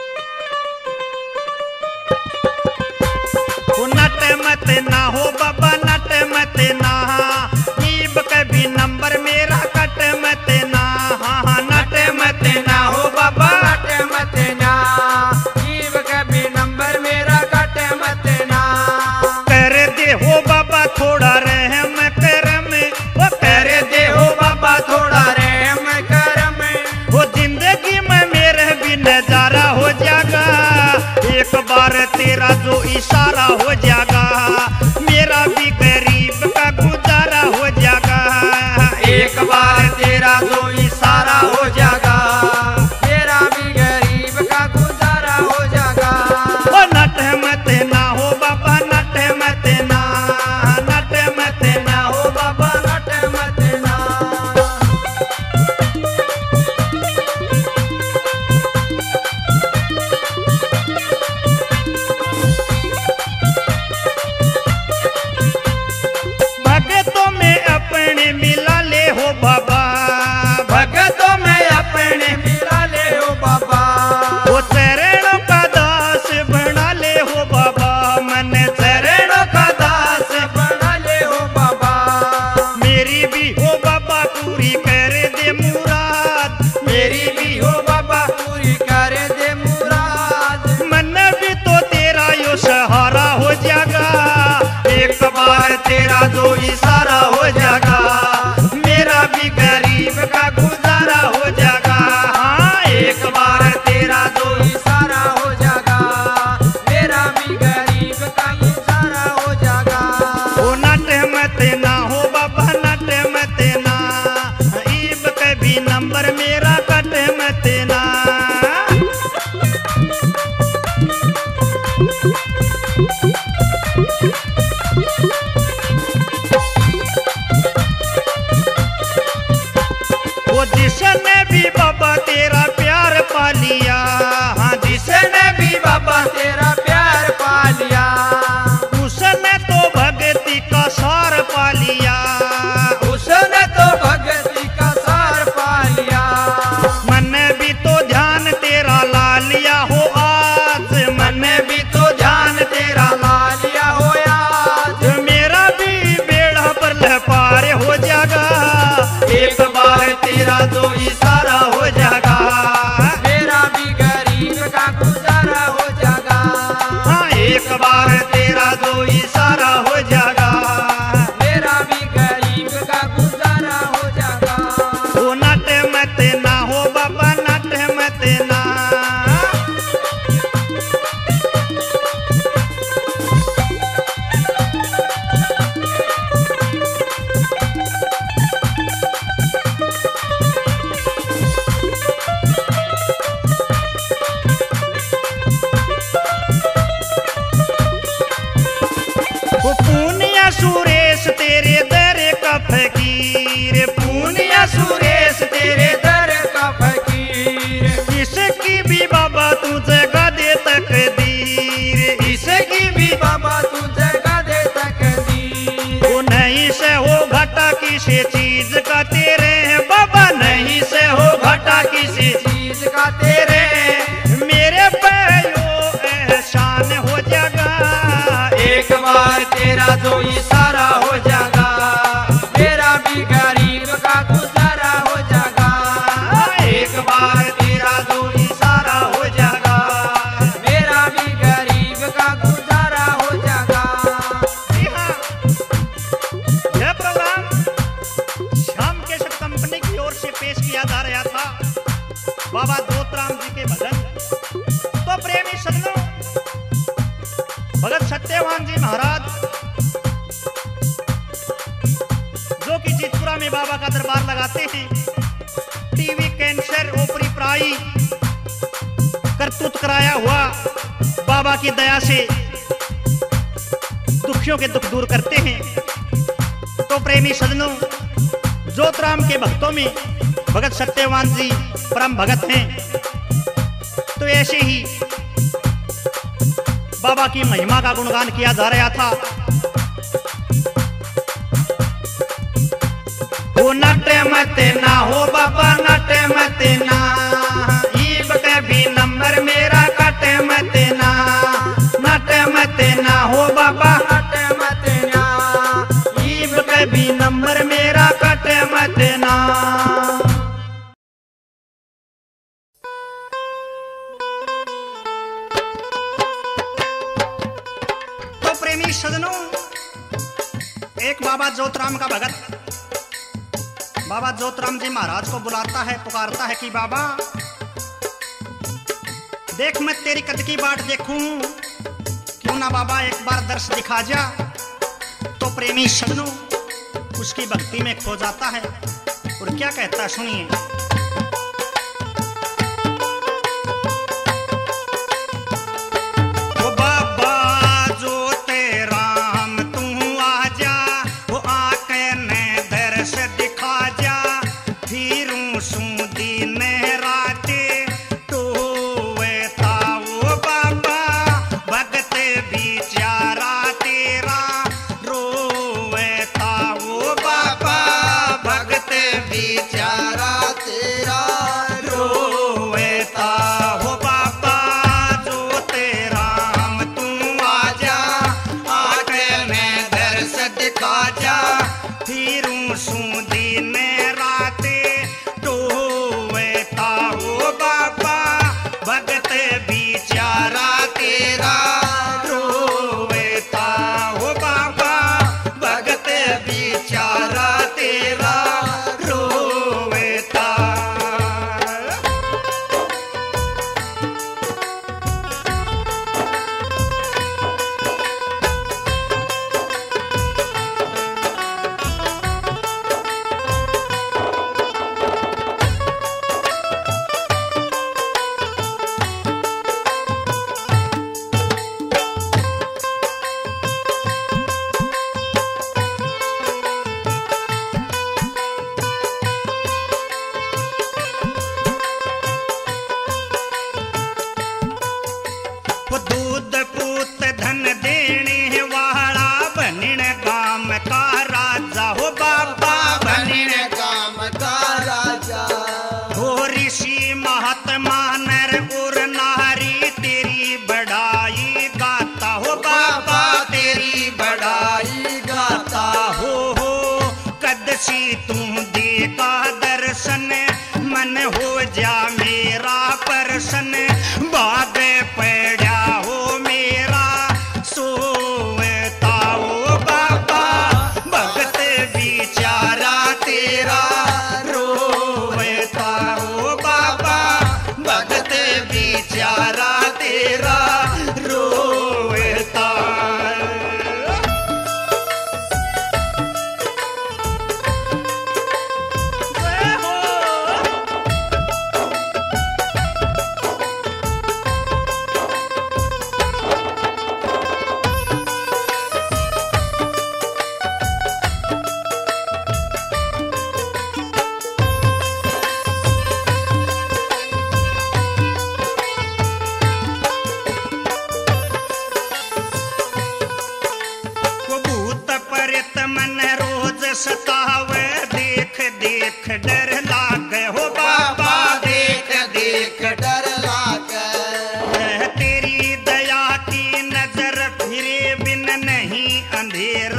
नट मत ना हो बाबा, नट मत ना, नीब कभी नंबर मेरा कट मत ना, हाँ नट मत ना हो बाबा, कट मत ना, नीब कभी नंबर मेरा कट मत ना, कर दे हो बाबा थोड़ा रहम करम, वो कर दे हो बाबा थोड़ा रहम करम, वो जिंदगी में मेरे भी नजारा हो जाएगा, एक बार तेरा जो इशारा हो जाएगा, मेरा भी गरीब का गुजारा हो जाएगा, एक बार तेरा जो इशारा हो जाएगा, मेरा भी गरीब का गुजारा हो जाएगा। ओ नट मत ना हो बाबा, नट मत ना, नट मत ना हो बाबा, नट मत ना, भगतों में अपने मिला ले हो बाबा, भगतों में अपने मिला ले हो बाबा, वो चरणों का दास बना ले हो बाबा, मन चरणों का दास बना ले हो बाबा, मेरी भी हो बाबा पूरी कर दे मुराद, मेरी भी हो बाबा पूरी कर दे मुराद, मन भी तो तेरा यो सहारा हो जाएगा, एक बार तेरा जो इशारा हो जाएगा, मेरा भी गरीब का गुजारा हो जाएगा, हाँ एक बार तेरा जो इशारा हो जाएगा, मेरा भी गरीब का गुजारा हो जाएगा। ओ नट मत ना हो बाबा, नट मत ना, ईब कभी नंबर मेरा कट मत ना। वो जिसने भी बाबा तेरा प्यार पा लिया, हाँ जिसने भी बाबा तेरा प्यार पा लिया, उसने तो भक्ति का सार पा लिया, उसने तो भक्ति का सार पा लिया, मन भी तो ध्यान तेरा ला लिया हो आज, मन भी तो ध्यान तेरा ला लिया हो आज, मेरा भी बेड़ा पर लपार हो जाएगा, एक बार तेरा जो इशारा हो जाएगा, मेरा भी गरीब का गुजारा हो जाएगा, हाँ एक बार तेरा जो इशारा हो जाएगा, मेरा भी गरीब का गुजारा हो जाएगा। वो नट मत ना हो बाबा, नट मत ना, वो पूनिया सुरेश तेरे दर का फकीर, पूनिया सुरेश तेरे दर का फकीर, इसकी भी बाबा तू जगह दे तकदीर, इसकी भी बाबा तू जगह दे तकदीर, वो नहीं से हो घटा किसी चीज का तेरे, बाबा नहीं से हो घटा किसी चीज का तेरे, मेरे पे यो एहसान हो जाएगा, एक बार तेरा जो इशारा हो जाएगा, मेरा भी गरीब का गुजारा हो जाएगा। एक बार तेरा जो इशारा हो जाएगा, मेरा भी गरीब का गुजारा हो जाएगा। जी हाँ, यह प्रोग्राम श्याम केशव कंपनी की ओर से पेश किया जा रहा था बाबा जोतराम जी के भजन। तो प्रेमी सज्जनों, भगत सत्यवान जी महाराज जो कि जीतपुरा में बाबा का दरबार लगाते हैं, टीवी कैंसर ओपरी प्राई करतूत कराया हुआ बाबा की दया से दुखियों के दुख दूर करते हैं। तो प्रेमी सज्जनों, जोतराम के भक्तों में भगत सत्यवान जी परम भगत हैं। तो ऐसे ही बाबा की महिमा का गुणगान किया जा रहा था। वो नटे मत ना हो बाबा, नटे मत ना, ईब के भी नंबर मेरा कटे मत ना, नटे मत ना हो बाबा, नटे मत ना, ईब के भी नंबर मेरा कटे मत ना। प्रेमी सज्जनों, एक बाबा जोतराम का भगत बाबा जोतराम जी महाराज को बुलाता है, पुकारता है कि बाबा देख मैं तेरी कद की बाट देखूं, क्यों ना बाबा एक बार दर्श दिखा जा। तो प्रेमी सज्जनों उसकी भक्ति में खो जाता है और क्या कहता है सुनिए। अंधेरा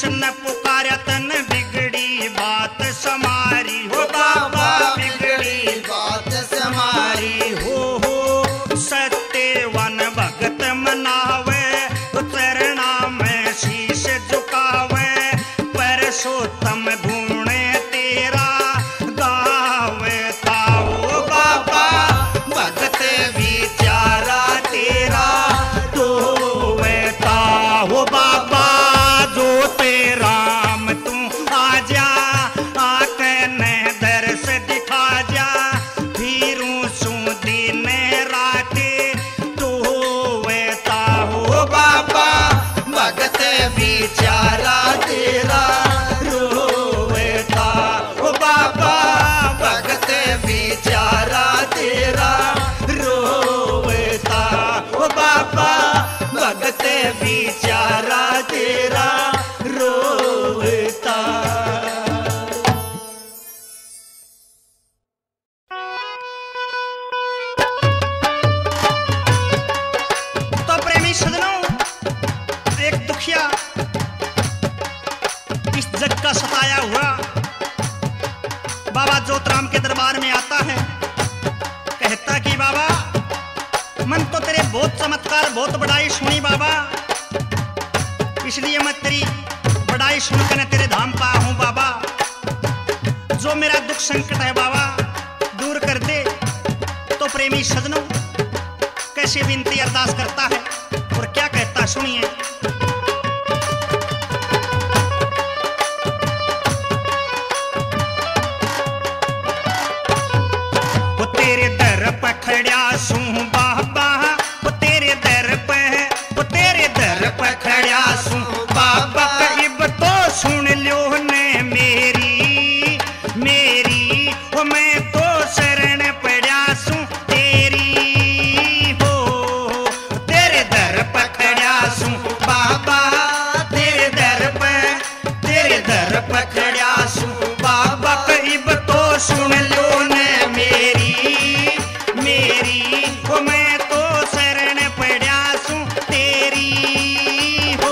कृष्ण पुकार्या तन बिगड़ी बात समारी हो बाबा बिगड़ी बात समारी हो हो सत्यवन भगत मनावे चरणा में शीश झुकावे परसोत्तम गुणे तेरा गावे ताओ बाबा भगत विचारा तेरा तो वेता हो बाबा जो तेरा तू आजा आके ने दर्श दिखा जा फिरूं सू दिन राते तू वेता हो बाबा भगत विचारा तेरा रोवेता हो बाबा भगत विचारा तेरा रोवेता हो बाबा भगत विचारा तेरा रोवेता। तो प्रेमी सजनों, एक दुखिया इस जग का सताया हुआ बाबा जोतराम के दरबार में आता है। कहता कि बाबा मन तो तेरे बहुत चमत्कार बहुत बड़ाई सुनी बाबा, इसलिए मैं तेरी बड़ाई सुनकर तेरे धाम पा हूं बाबा। जो मेरा दुख संकट है बाबा दूर कर दे। तो प्रेमी सजनों कैसे विनती अरदास करता है और क्या कहता सुनिए। वो तेरे दर पे खड़ा सू बाबा, वो तेरे दर पे वो तेरे दर पे खड़ा सू बाबा, करीब तो सुन लो ने मेरी मेरी वो मैं तो शरण पड़ा सू तेरी हो। तेरे दर पे खड़ा सू बाबा, तेरे दर पे तेरे दर पे खड़ा सू बाबा, करीब तो सुन लो ने मेरी मेरी वो मैं तो शरण पड़ा सू तेरी हो।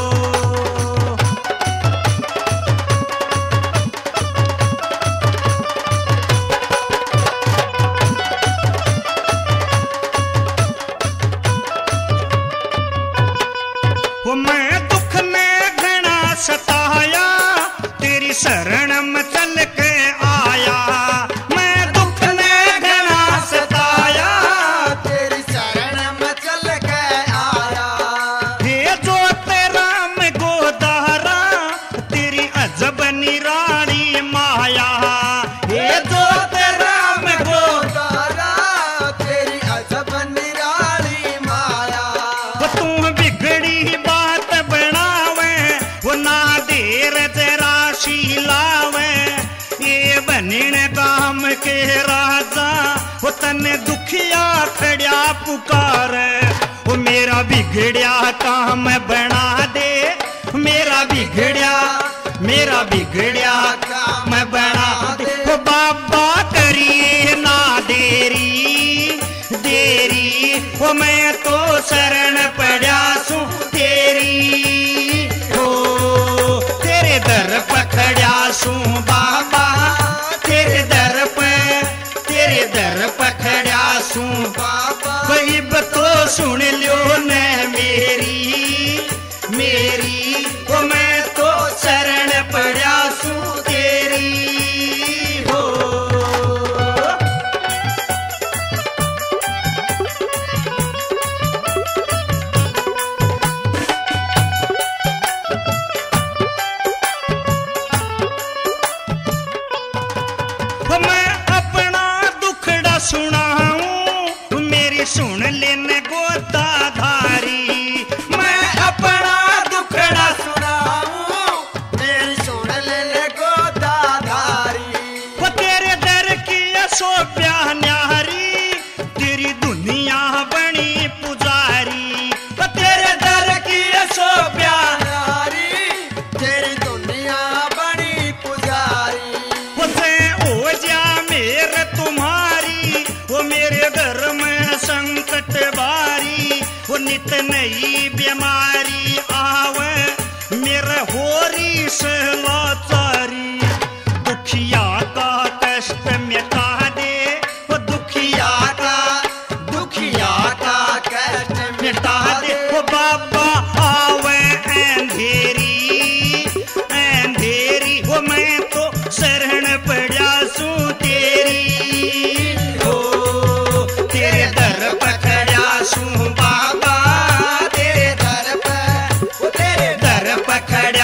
वो मैं दुख में घना सताया तेरी शरण में चल के आया। मैं दुख में घना सताया तेरी शरण में चल के आया। हे जो तेरा में गोदारा तेरी अजब निराली माया। हे जो तेरा में गोदारा तेरी अजब निराली माया। वो तू बिगड़ी बात बनावे वो ना देर जरा लावे। ये बनिन काम के राजा वो तने दुखिया खड़ा पुकारे। वो मेरा बिगड़िया काम बना दे, मेरा बिगड़िया मेरा बिगड़िया काम बना दे। वो बाबा करिए ना देरी देरी, वो मैं तो शरण पड़ा सू तेरी हो। तेरे दर पे खड़ा सू बाबा, तेरे दर पे तेरे दर पे खड़ा सू बाबा वही तो सुन लो न मेरी मेरी, वो मैं तो शरण पड़ा सू तेरी हो।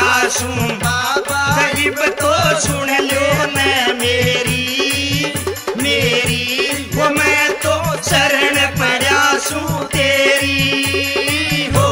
प्यासू बाबा गरीब तो सुन लो न मेरी मेरी वो मैं तो शरण प्यासू तेरी हो।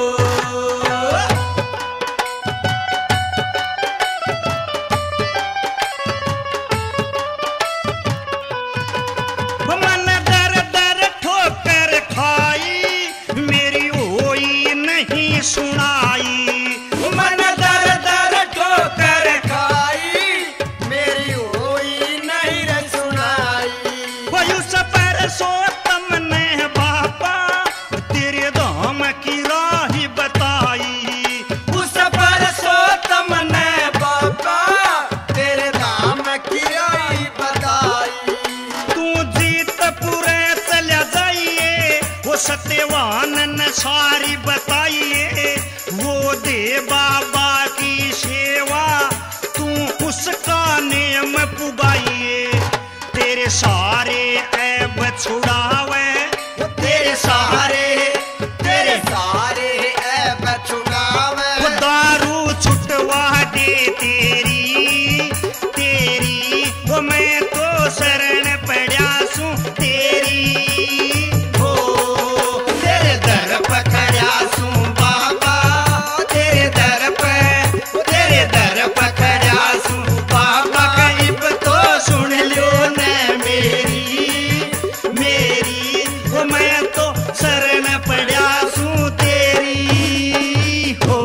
मन दर दर ठोकर खाई मेरी होई नहीं सुनाई। मन दर दर ठोकर खाई मेरी होई नहीं रे सुनाई। वयु सपर सो तमने बापा तेरे धाम की राही बताई। उस पर सो तमने बाबा तेरे नाम की राही बताई। तू जीत पूरे चला जाइए वो सत्यवान न सारी बताइए। वो दे बाबा की सेवा तू उसका नेम पुगाइए। तेरे सारे ऐब छुड़ावे तेरे सहारे तेरे सारे ऐब छुड़ावे। वो दारू छुटवा दे तेरी तेरी वो मैं तो शरण पड़्यासू तेरी हो। तेरे दर पकड़्यासू बाबा तेरे दर पे तेरे दर पकड़्यासू बाबा करीब तो सुन लो न मेरी मेरी वो मैं तो शरण पड़्यासू तेरी हो।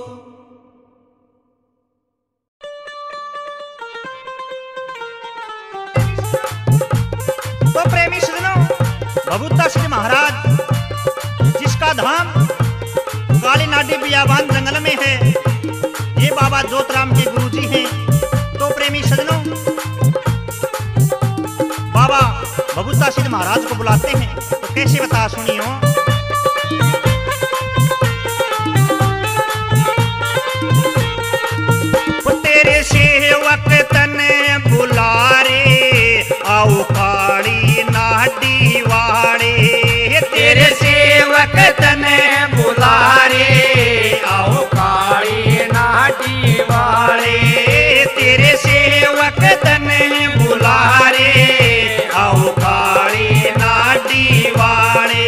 तो प्रेमी सजनों भभूता श्री महाराज जिसका धाम काली नाडी बियाबान जंगल में है ये बाबा जोतराम के गुरुजी हैं। तो प्रेमी सजनों बाबा भभूता सिद्ध महाराज को बुलाते हैं तो कैसे बता सुनियो। वो तेरे सेवक तने बुला रे आओ काली नाडी वाड़े। तेरे सेवक तने बुला रे आओ काली नाडी वाड़े। तेरे सेवक तने बुला रे आओ काली नाडी वाड़े।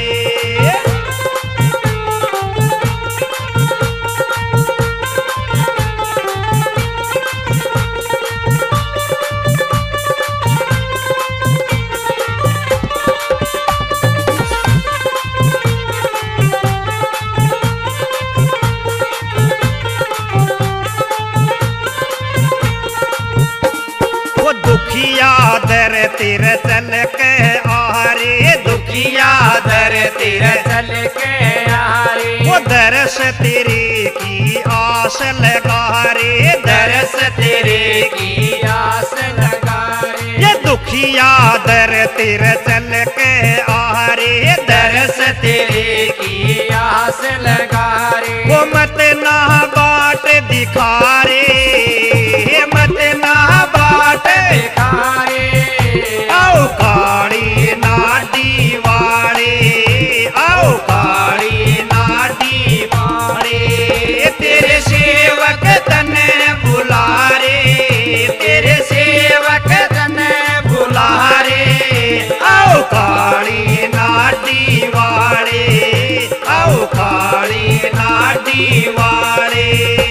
दुखिया दर तिर चल के आ रे दुखिया दर तिर चल के आ रे। वो दरस तेरे की आस लगा रे दरस तेरे की आस लगा रे। ये दुखिया दर तिर चल के आ रे दरस तेरे की आस लगा रे। वो मत ना बाट दिखा रे मत ना बाट दिखा रे। आओ काली नाडी वाड़े आओ काली नाडी वाड़े। तेरे सेवक तने बुला रे तेरे सेवक तने बुला रे आओ काली नाडी वाड़े आओ काली नाडी वाड़े।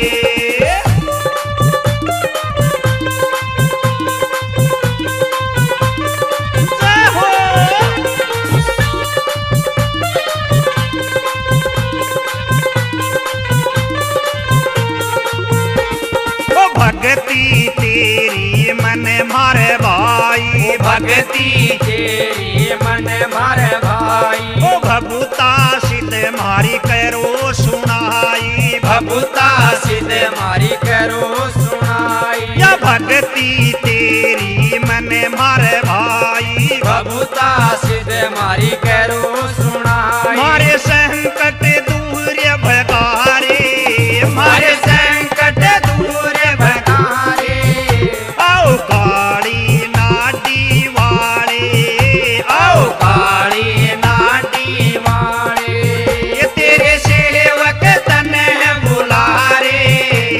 भक्ति तेरी मन मारे भाई भक्ति तेरी मन मारे भाई। ओ भभूता सिद्ध मारी करो सुनाई भभूता सिद्ध मारी करो सुनाई। या भक्ति तेरी मन मारे भाई भभूता सिद्ध मारी करो सुनाई। मारे संकट दूर भगारे मारे संकट दूर भगारे। आओ काली नाडी वाड़े आओ काली नाडी वाड़े। ये तेरे सेवक तने बुला रे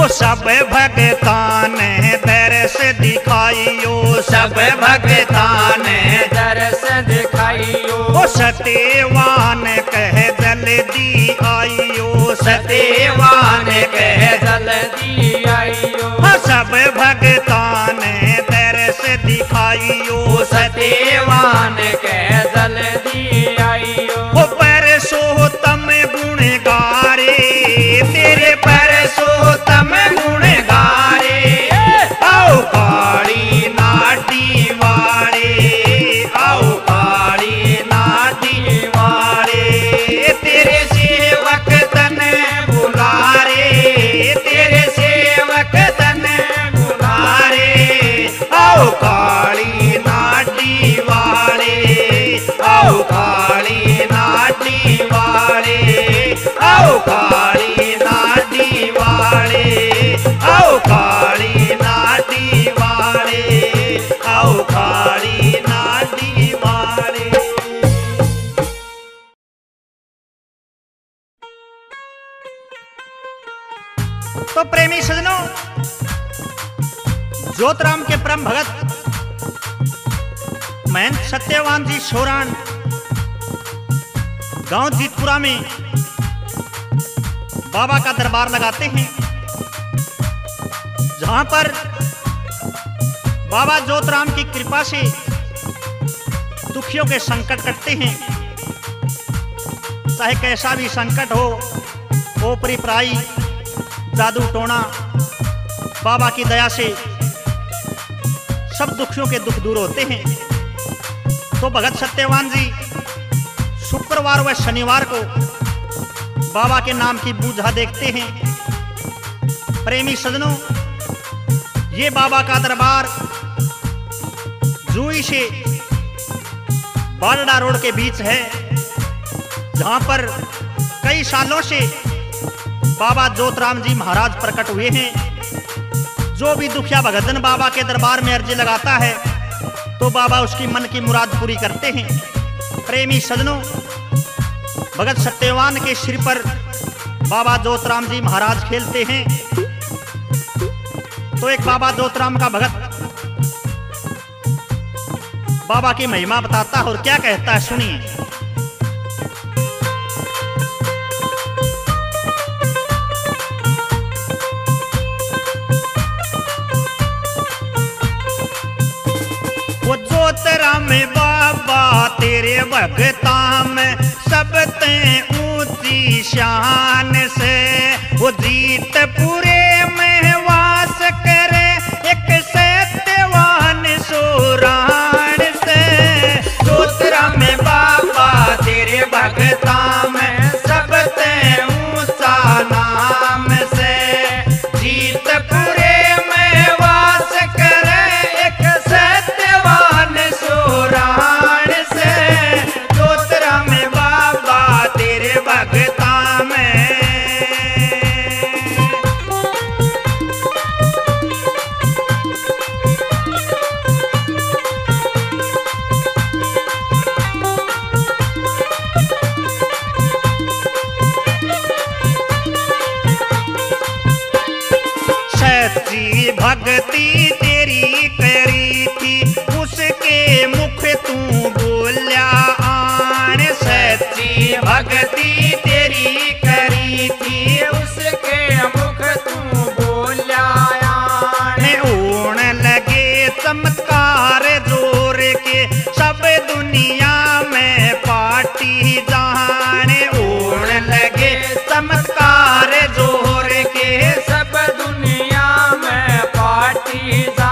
सब भगतान दरस दिखाइयो, सब भगतान दरस दिखाइयो, ओ सत्यवान कह जल्दी आइयो, सत्यवान कह जल्दी आइयो, सब भगतान दरस दिखाइयो, सत्यवान कह जल्दी आइयो, ओ परसोत्तम गुण गारे, तेरे परसोत्तम गुण गारे, आओ काली नाटी वाले, आओ काली नाटी वाले, तेरे सेवक तन बुलारे, तेरे सेवक तन बुलारे, आओ काली नाटी वाले, आओ काली नाटी वाले, आओ काली नाटी वाले, आओ काली नाटी वाले, आओ काली नाटी वाले। तो प्रेमी सजनों, ज्योतराम के परम भगत महंत सत्यवान जी सोरान गांव जीतपुरा में बाबा का दरबार लगाते हैं, जहां पर बाबा ज्योतराम की कृपा से दुखियों के संकट कटते हैं। चाहे कैसा भी संकट हो, ओपरी पराई, जादू टोना, बाबा की दया से सब दुखियों के दुख दूर होते हैं। तो भगत सत्यवान जी शुक्रवार व शनिवार को बाबा के नाम की पूजा देखते हैं। प्रेमी सजनों, ये बाबा का दरबार जूई से बालडा रोड के बीच है, जहां पर कई सालों से बाबा ज्योतराम जी महाराज प्रकट हुए हैं। जो भी दुखिया भगतजन बाबा के दरबार में अर्जी लगाता है तो बाबा उसकी मन की मुराद पूरी करते हैं। प्रेमी सजनों, भगत सत्यवान के सिर पर बाबा ज्योतराम जी महाराज खेलते हैं। तो एक बाबा ज्योतराम का भगत बाबा की महिमा बताता है और क्या कहता है, सुनिए। वो ज्योतराम बाबा तेरे भगता में सब ते ऊंची शान से, वो जीतपुरे में वास करे एक सत्यवान सोरान से। ज्योतराम बाबा तेरे भगता में सब ते ऊंचा नाम से, जीतपुरे में वास करे एक सत्यवान सोरान से। ज्योतराम बाबा तेरे भगता में सच्ची भक्ति तेरी करी थी, उसके मुख तू बोल्या आन। सच्ची भक्ति तेरी करी थी, उसके मुख तू बोल्या आन। ओण लगे चमत्कार जोर के सब दुनिया में पाटी जान। ओण लगे चमत्कार जोर के सब दुनिया में पाटी जा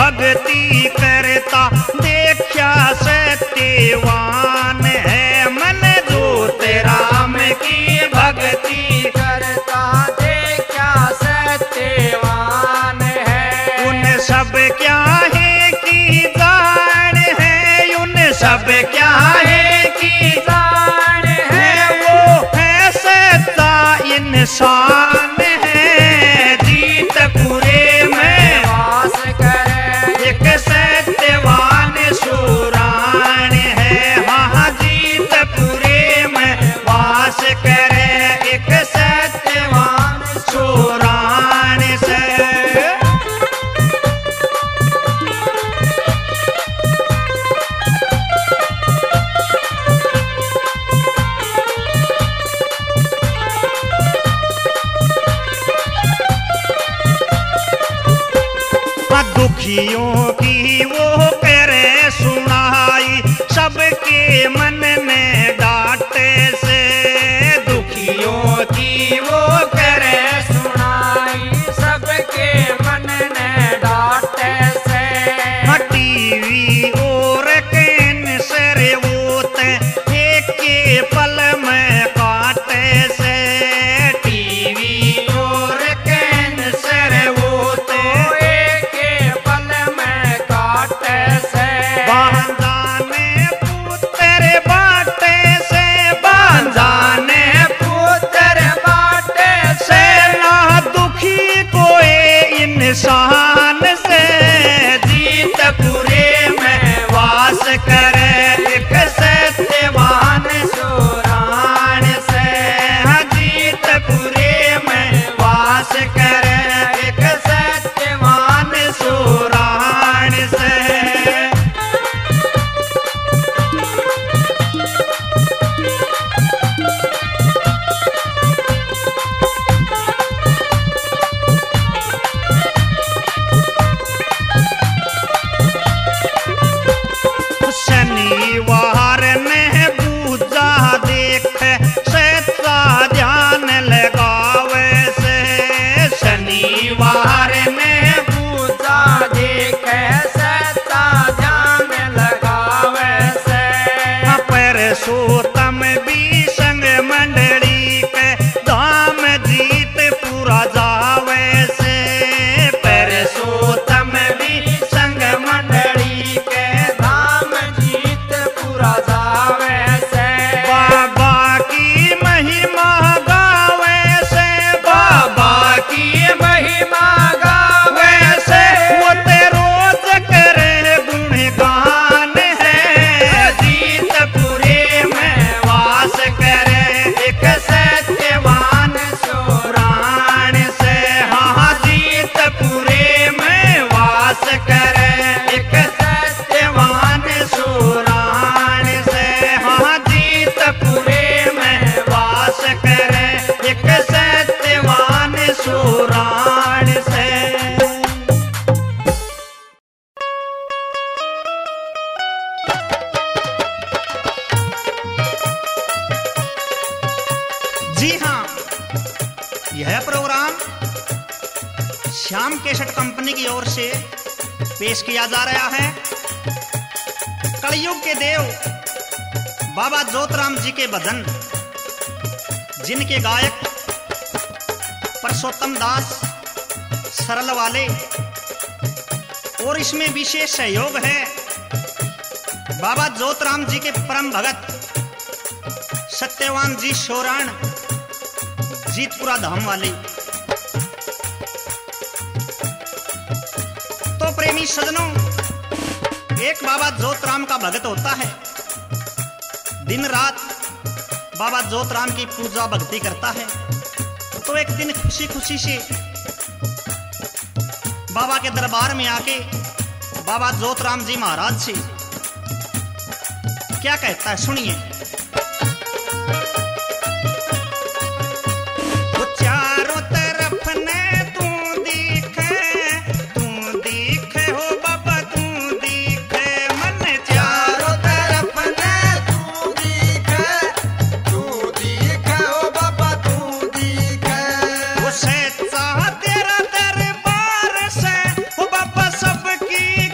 भक्ति करता देखा सत्यवान है मन जो तेरा राम की भक्ति करता देखा सत्यवान है। उन सब क्या है कि जान है उन सब क्या है कि जान है वो है सच्चा इंसान है जीत पूरे में वास करे एक सत्यवान सुरान है हाँ जीत पूरे में वास करे एक सत्यवान सुरान से। दुखियों की वो करे सुनाई सबके मन में डांटे से दुखियों की वो करे सुनाई सबके मन में डांटे से। टीवी और कैंसर वो ते एक के पल में काटे से टीवी और कैंसर वो तो बांधाने पुत्र बाटे से बांधाने पुत्र बाटे से ना दुखी कोई इंसान से जीत पूरे में वास करे एक सत्यवान सुरान से जीत पूरे में वास करे एक सत्यवान सुरान से। शनिवार ने पूजा देख सच्चा ध्यान लगावे से शनिवार ने पूजा देख सच्चा ध्यान लगावे से। परसोत्तम भी संग मंडली के धाम जीत पूरा जावे से परसोत्तम भी संग मंडली के जीत पूरा जावे से। बाबा की महिमा गावे से बाबा की महिमा गावे से वो ते रोज करे गुणगान है जीत पूरे में वास करे एक सत्यवान सुरान से हाँ जीत पूरे में वास करे एक सत्यवान सुरान से हाँ जीत पूरे में वास करे एक सत्यवान सुरान से। जी हाँ यह प्रोग्राम श्याम कैसेट कंपनी की ओर से पेश किया जा रहा है। कलयुग के देव बाबा जोतराम जी के भजन जिनके गायक परसोत्तम दास सरल वाले और इसमें विशेष सहयोग है बाबा जोतराम जी के परम भगत सत्यवान जी शोराण जीतपुरा धाम वाले। तो प्रेमी सजनों एक बाबा जोतराम का भगत होता है दिन रात बाबा जोतराम की पूजा भक्ति करता है। तो एक दिन खुशी खुशी से बाबा के दरबार में आके बाबा जोतराम जी महाराज से क्या कहता है सुनिए। वो चारों तरफ ने तू दिखे तू दिखे हो बाबा तू दिखे मन चारों तरफ ने तू दिखे तू दिखे ओ बाबा तू दिखे। वो सच्चा तेरा दरबार से वो बाबा सबकी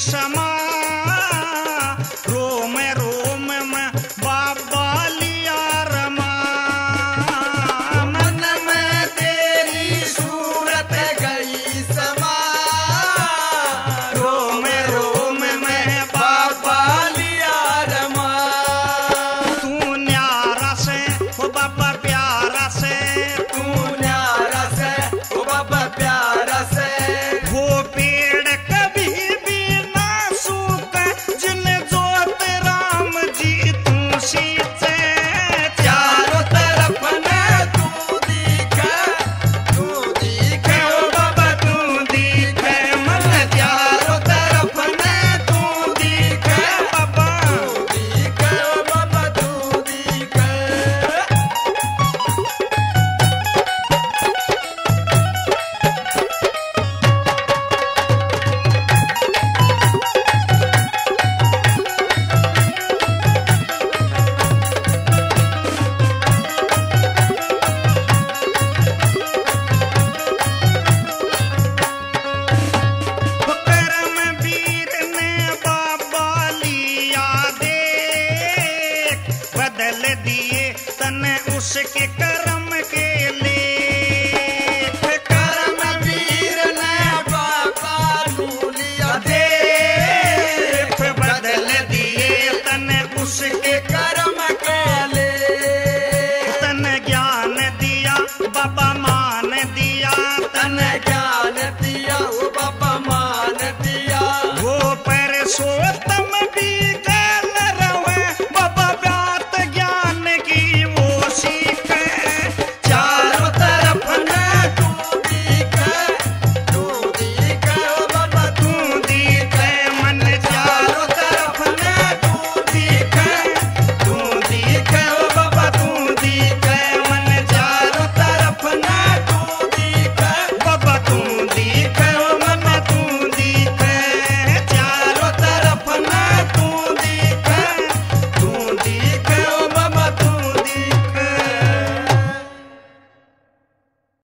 सम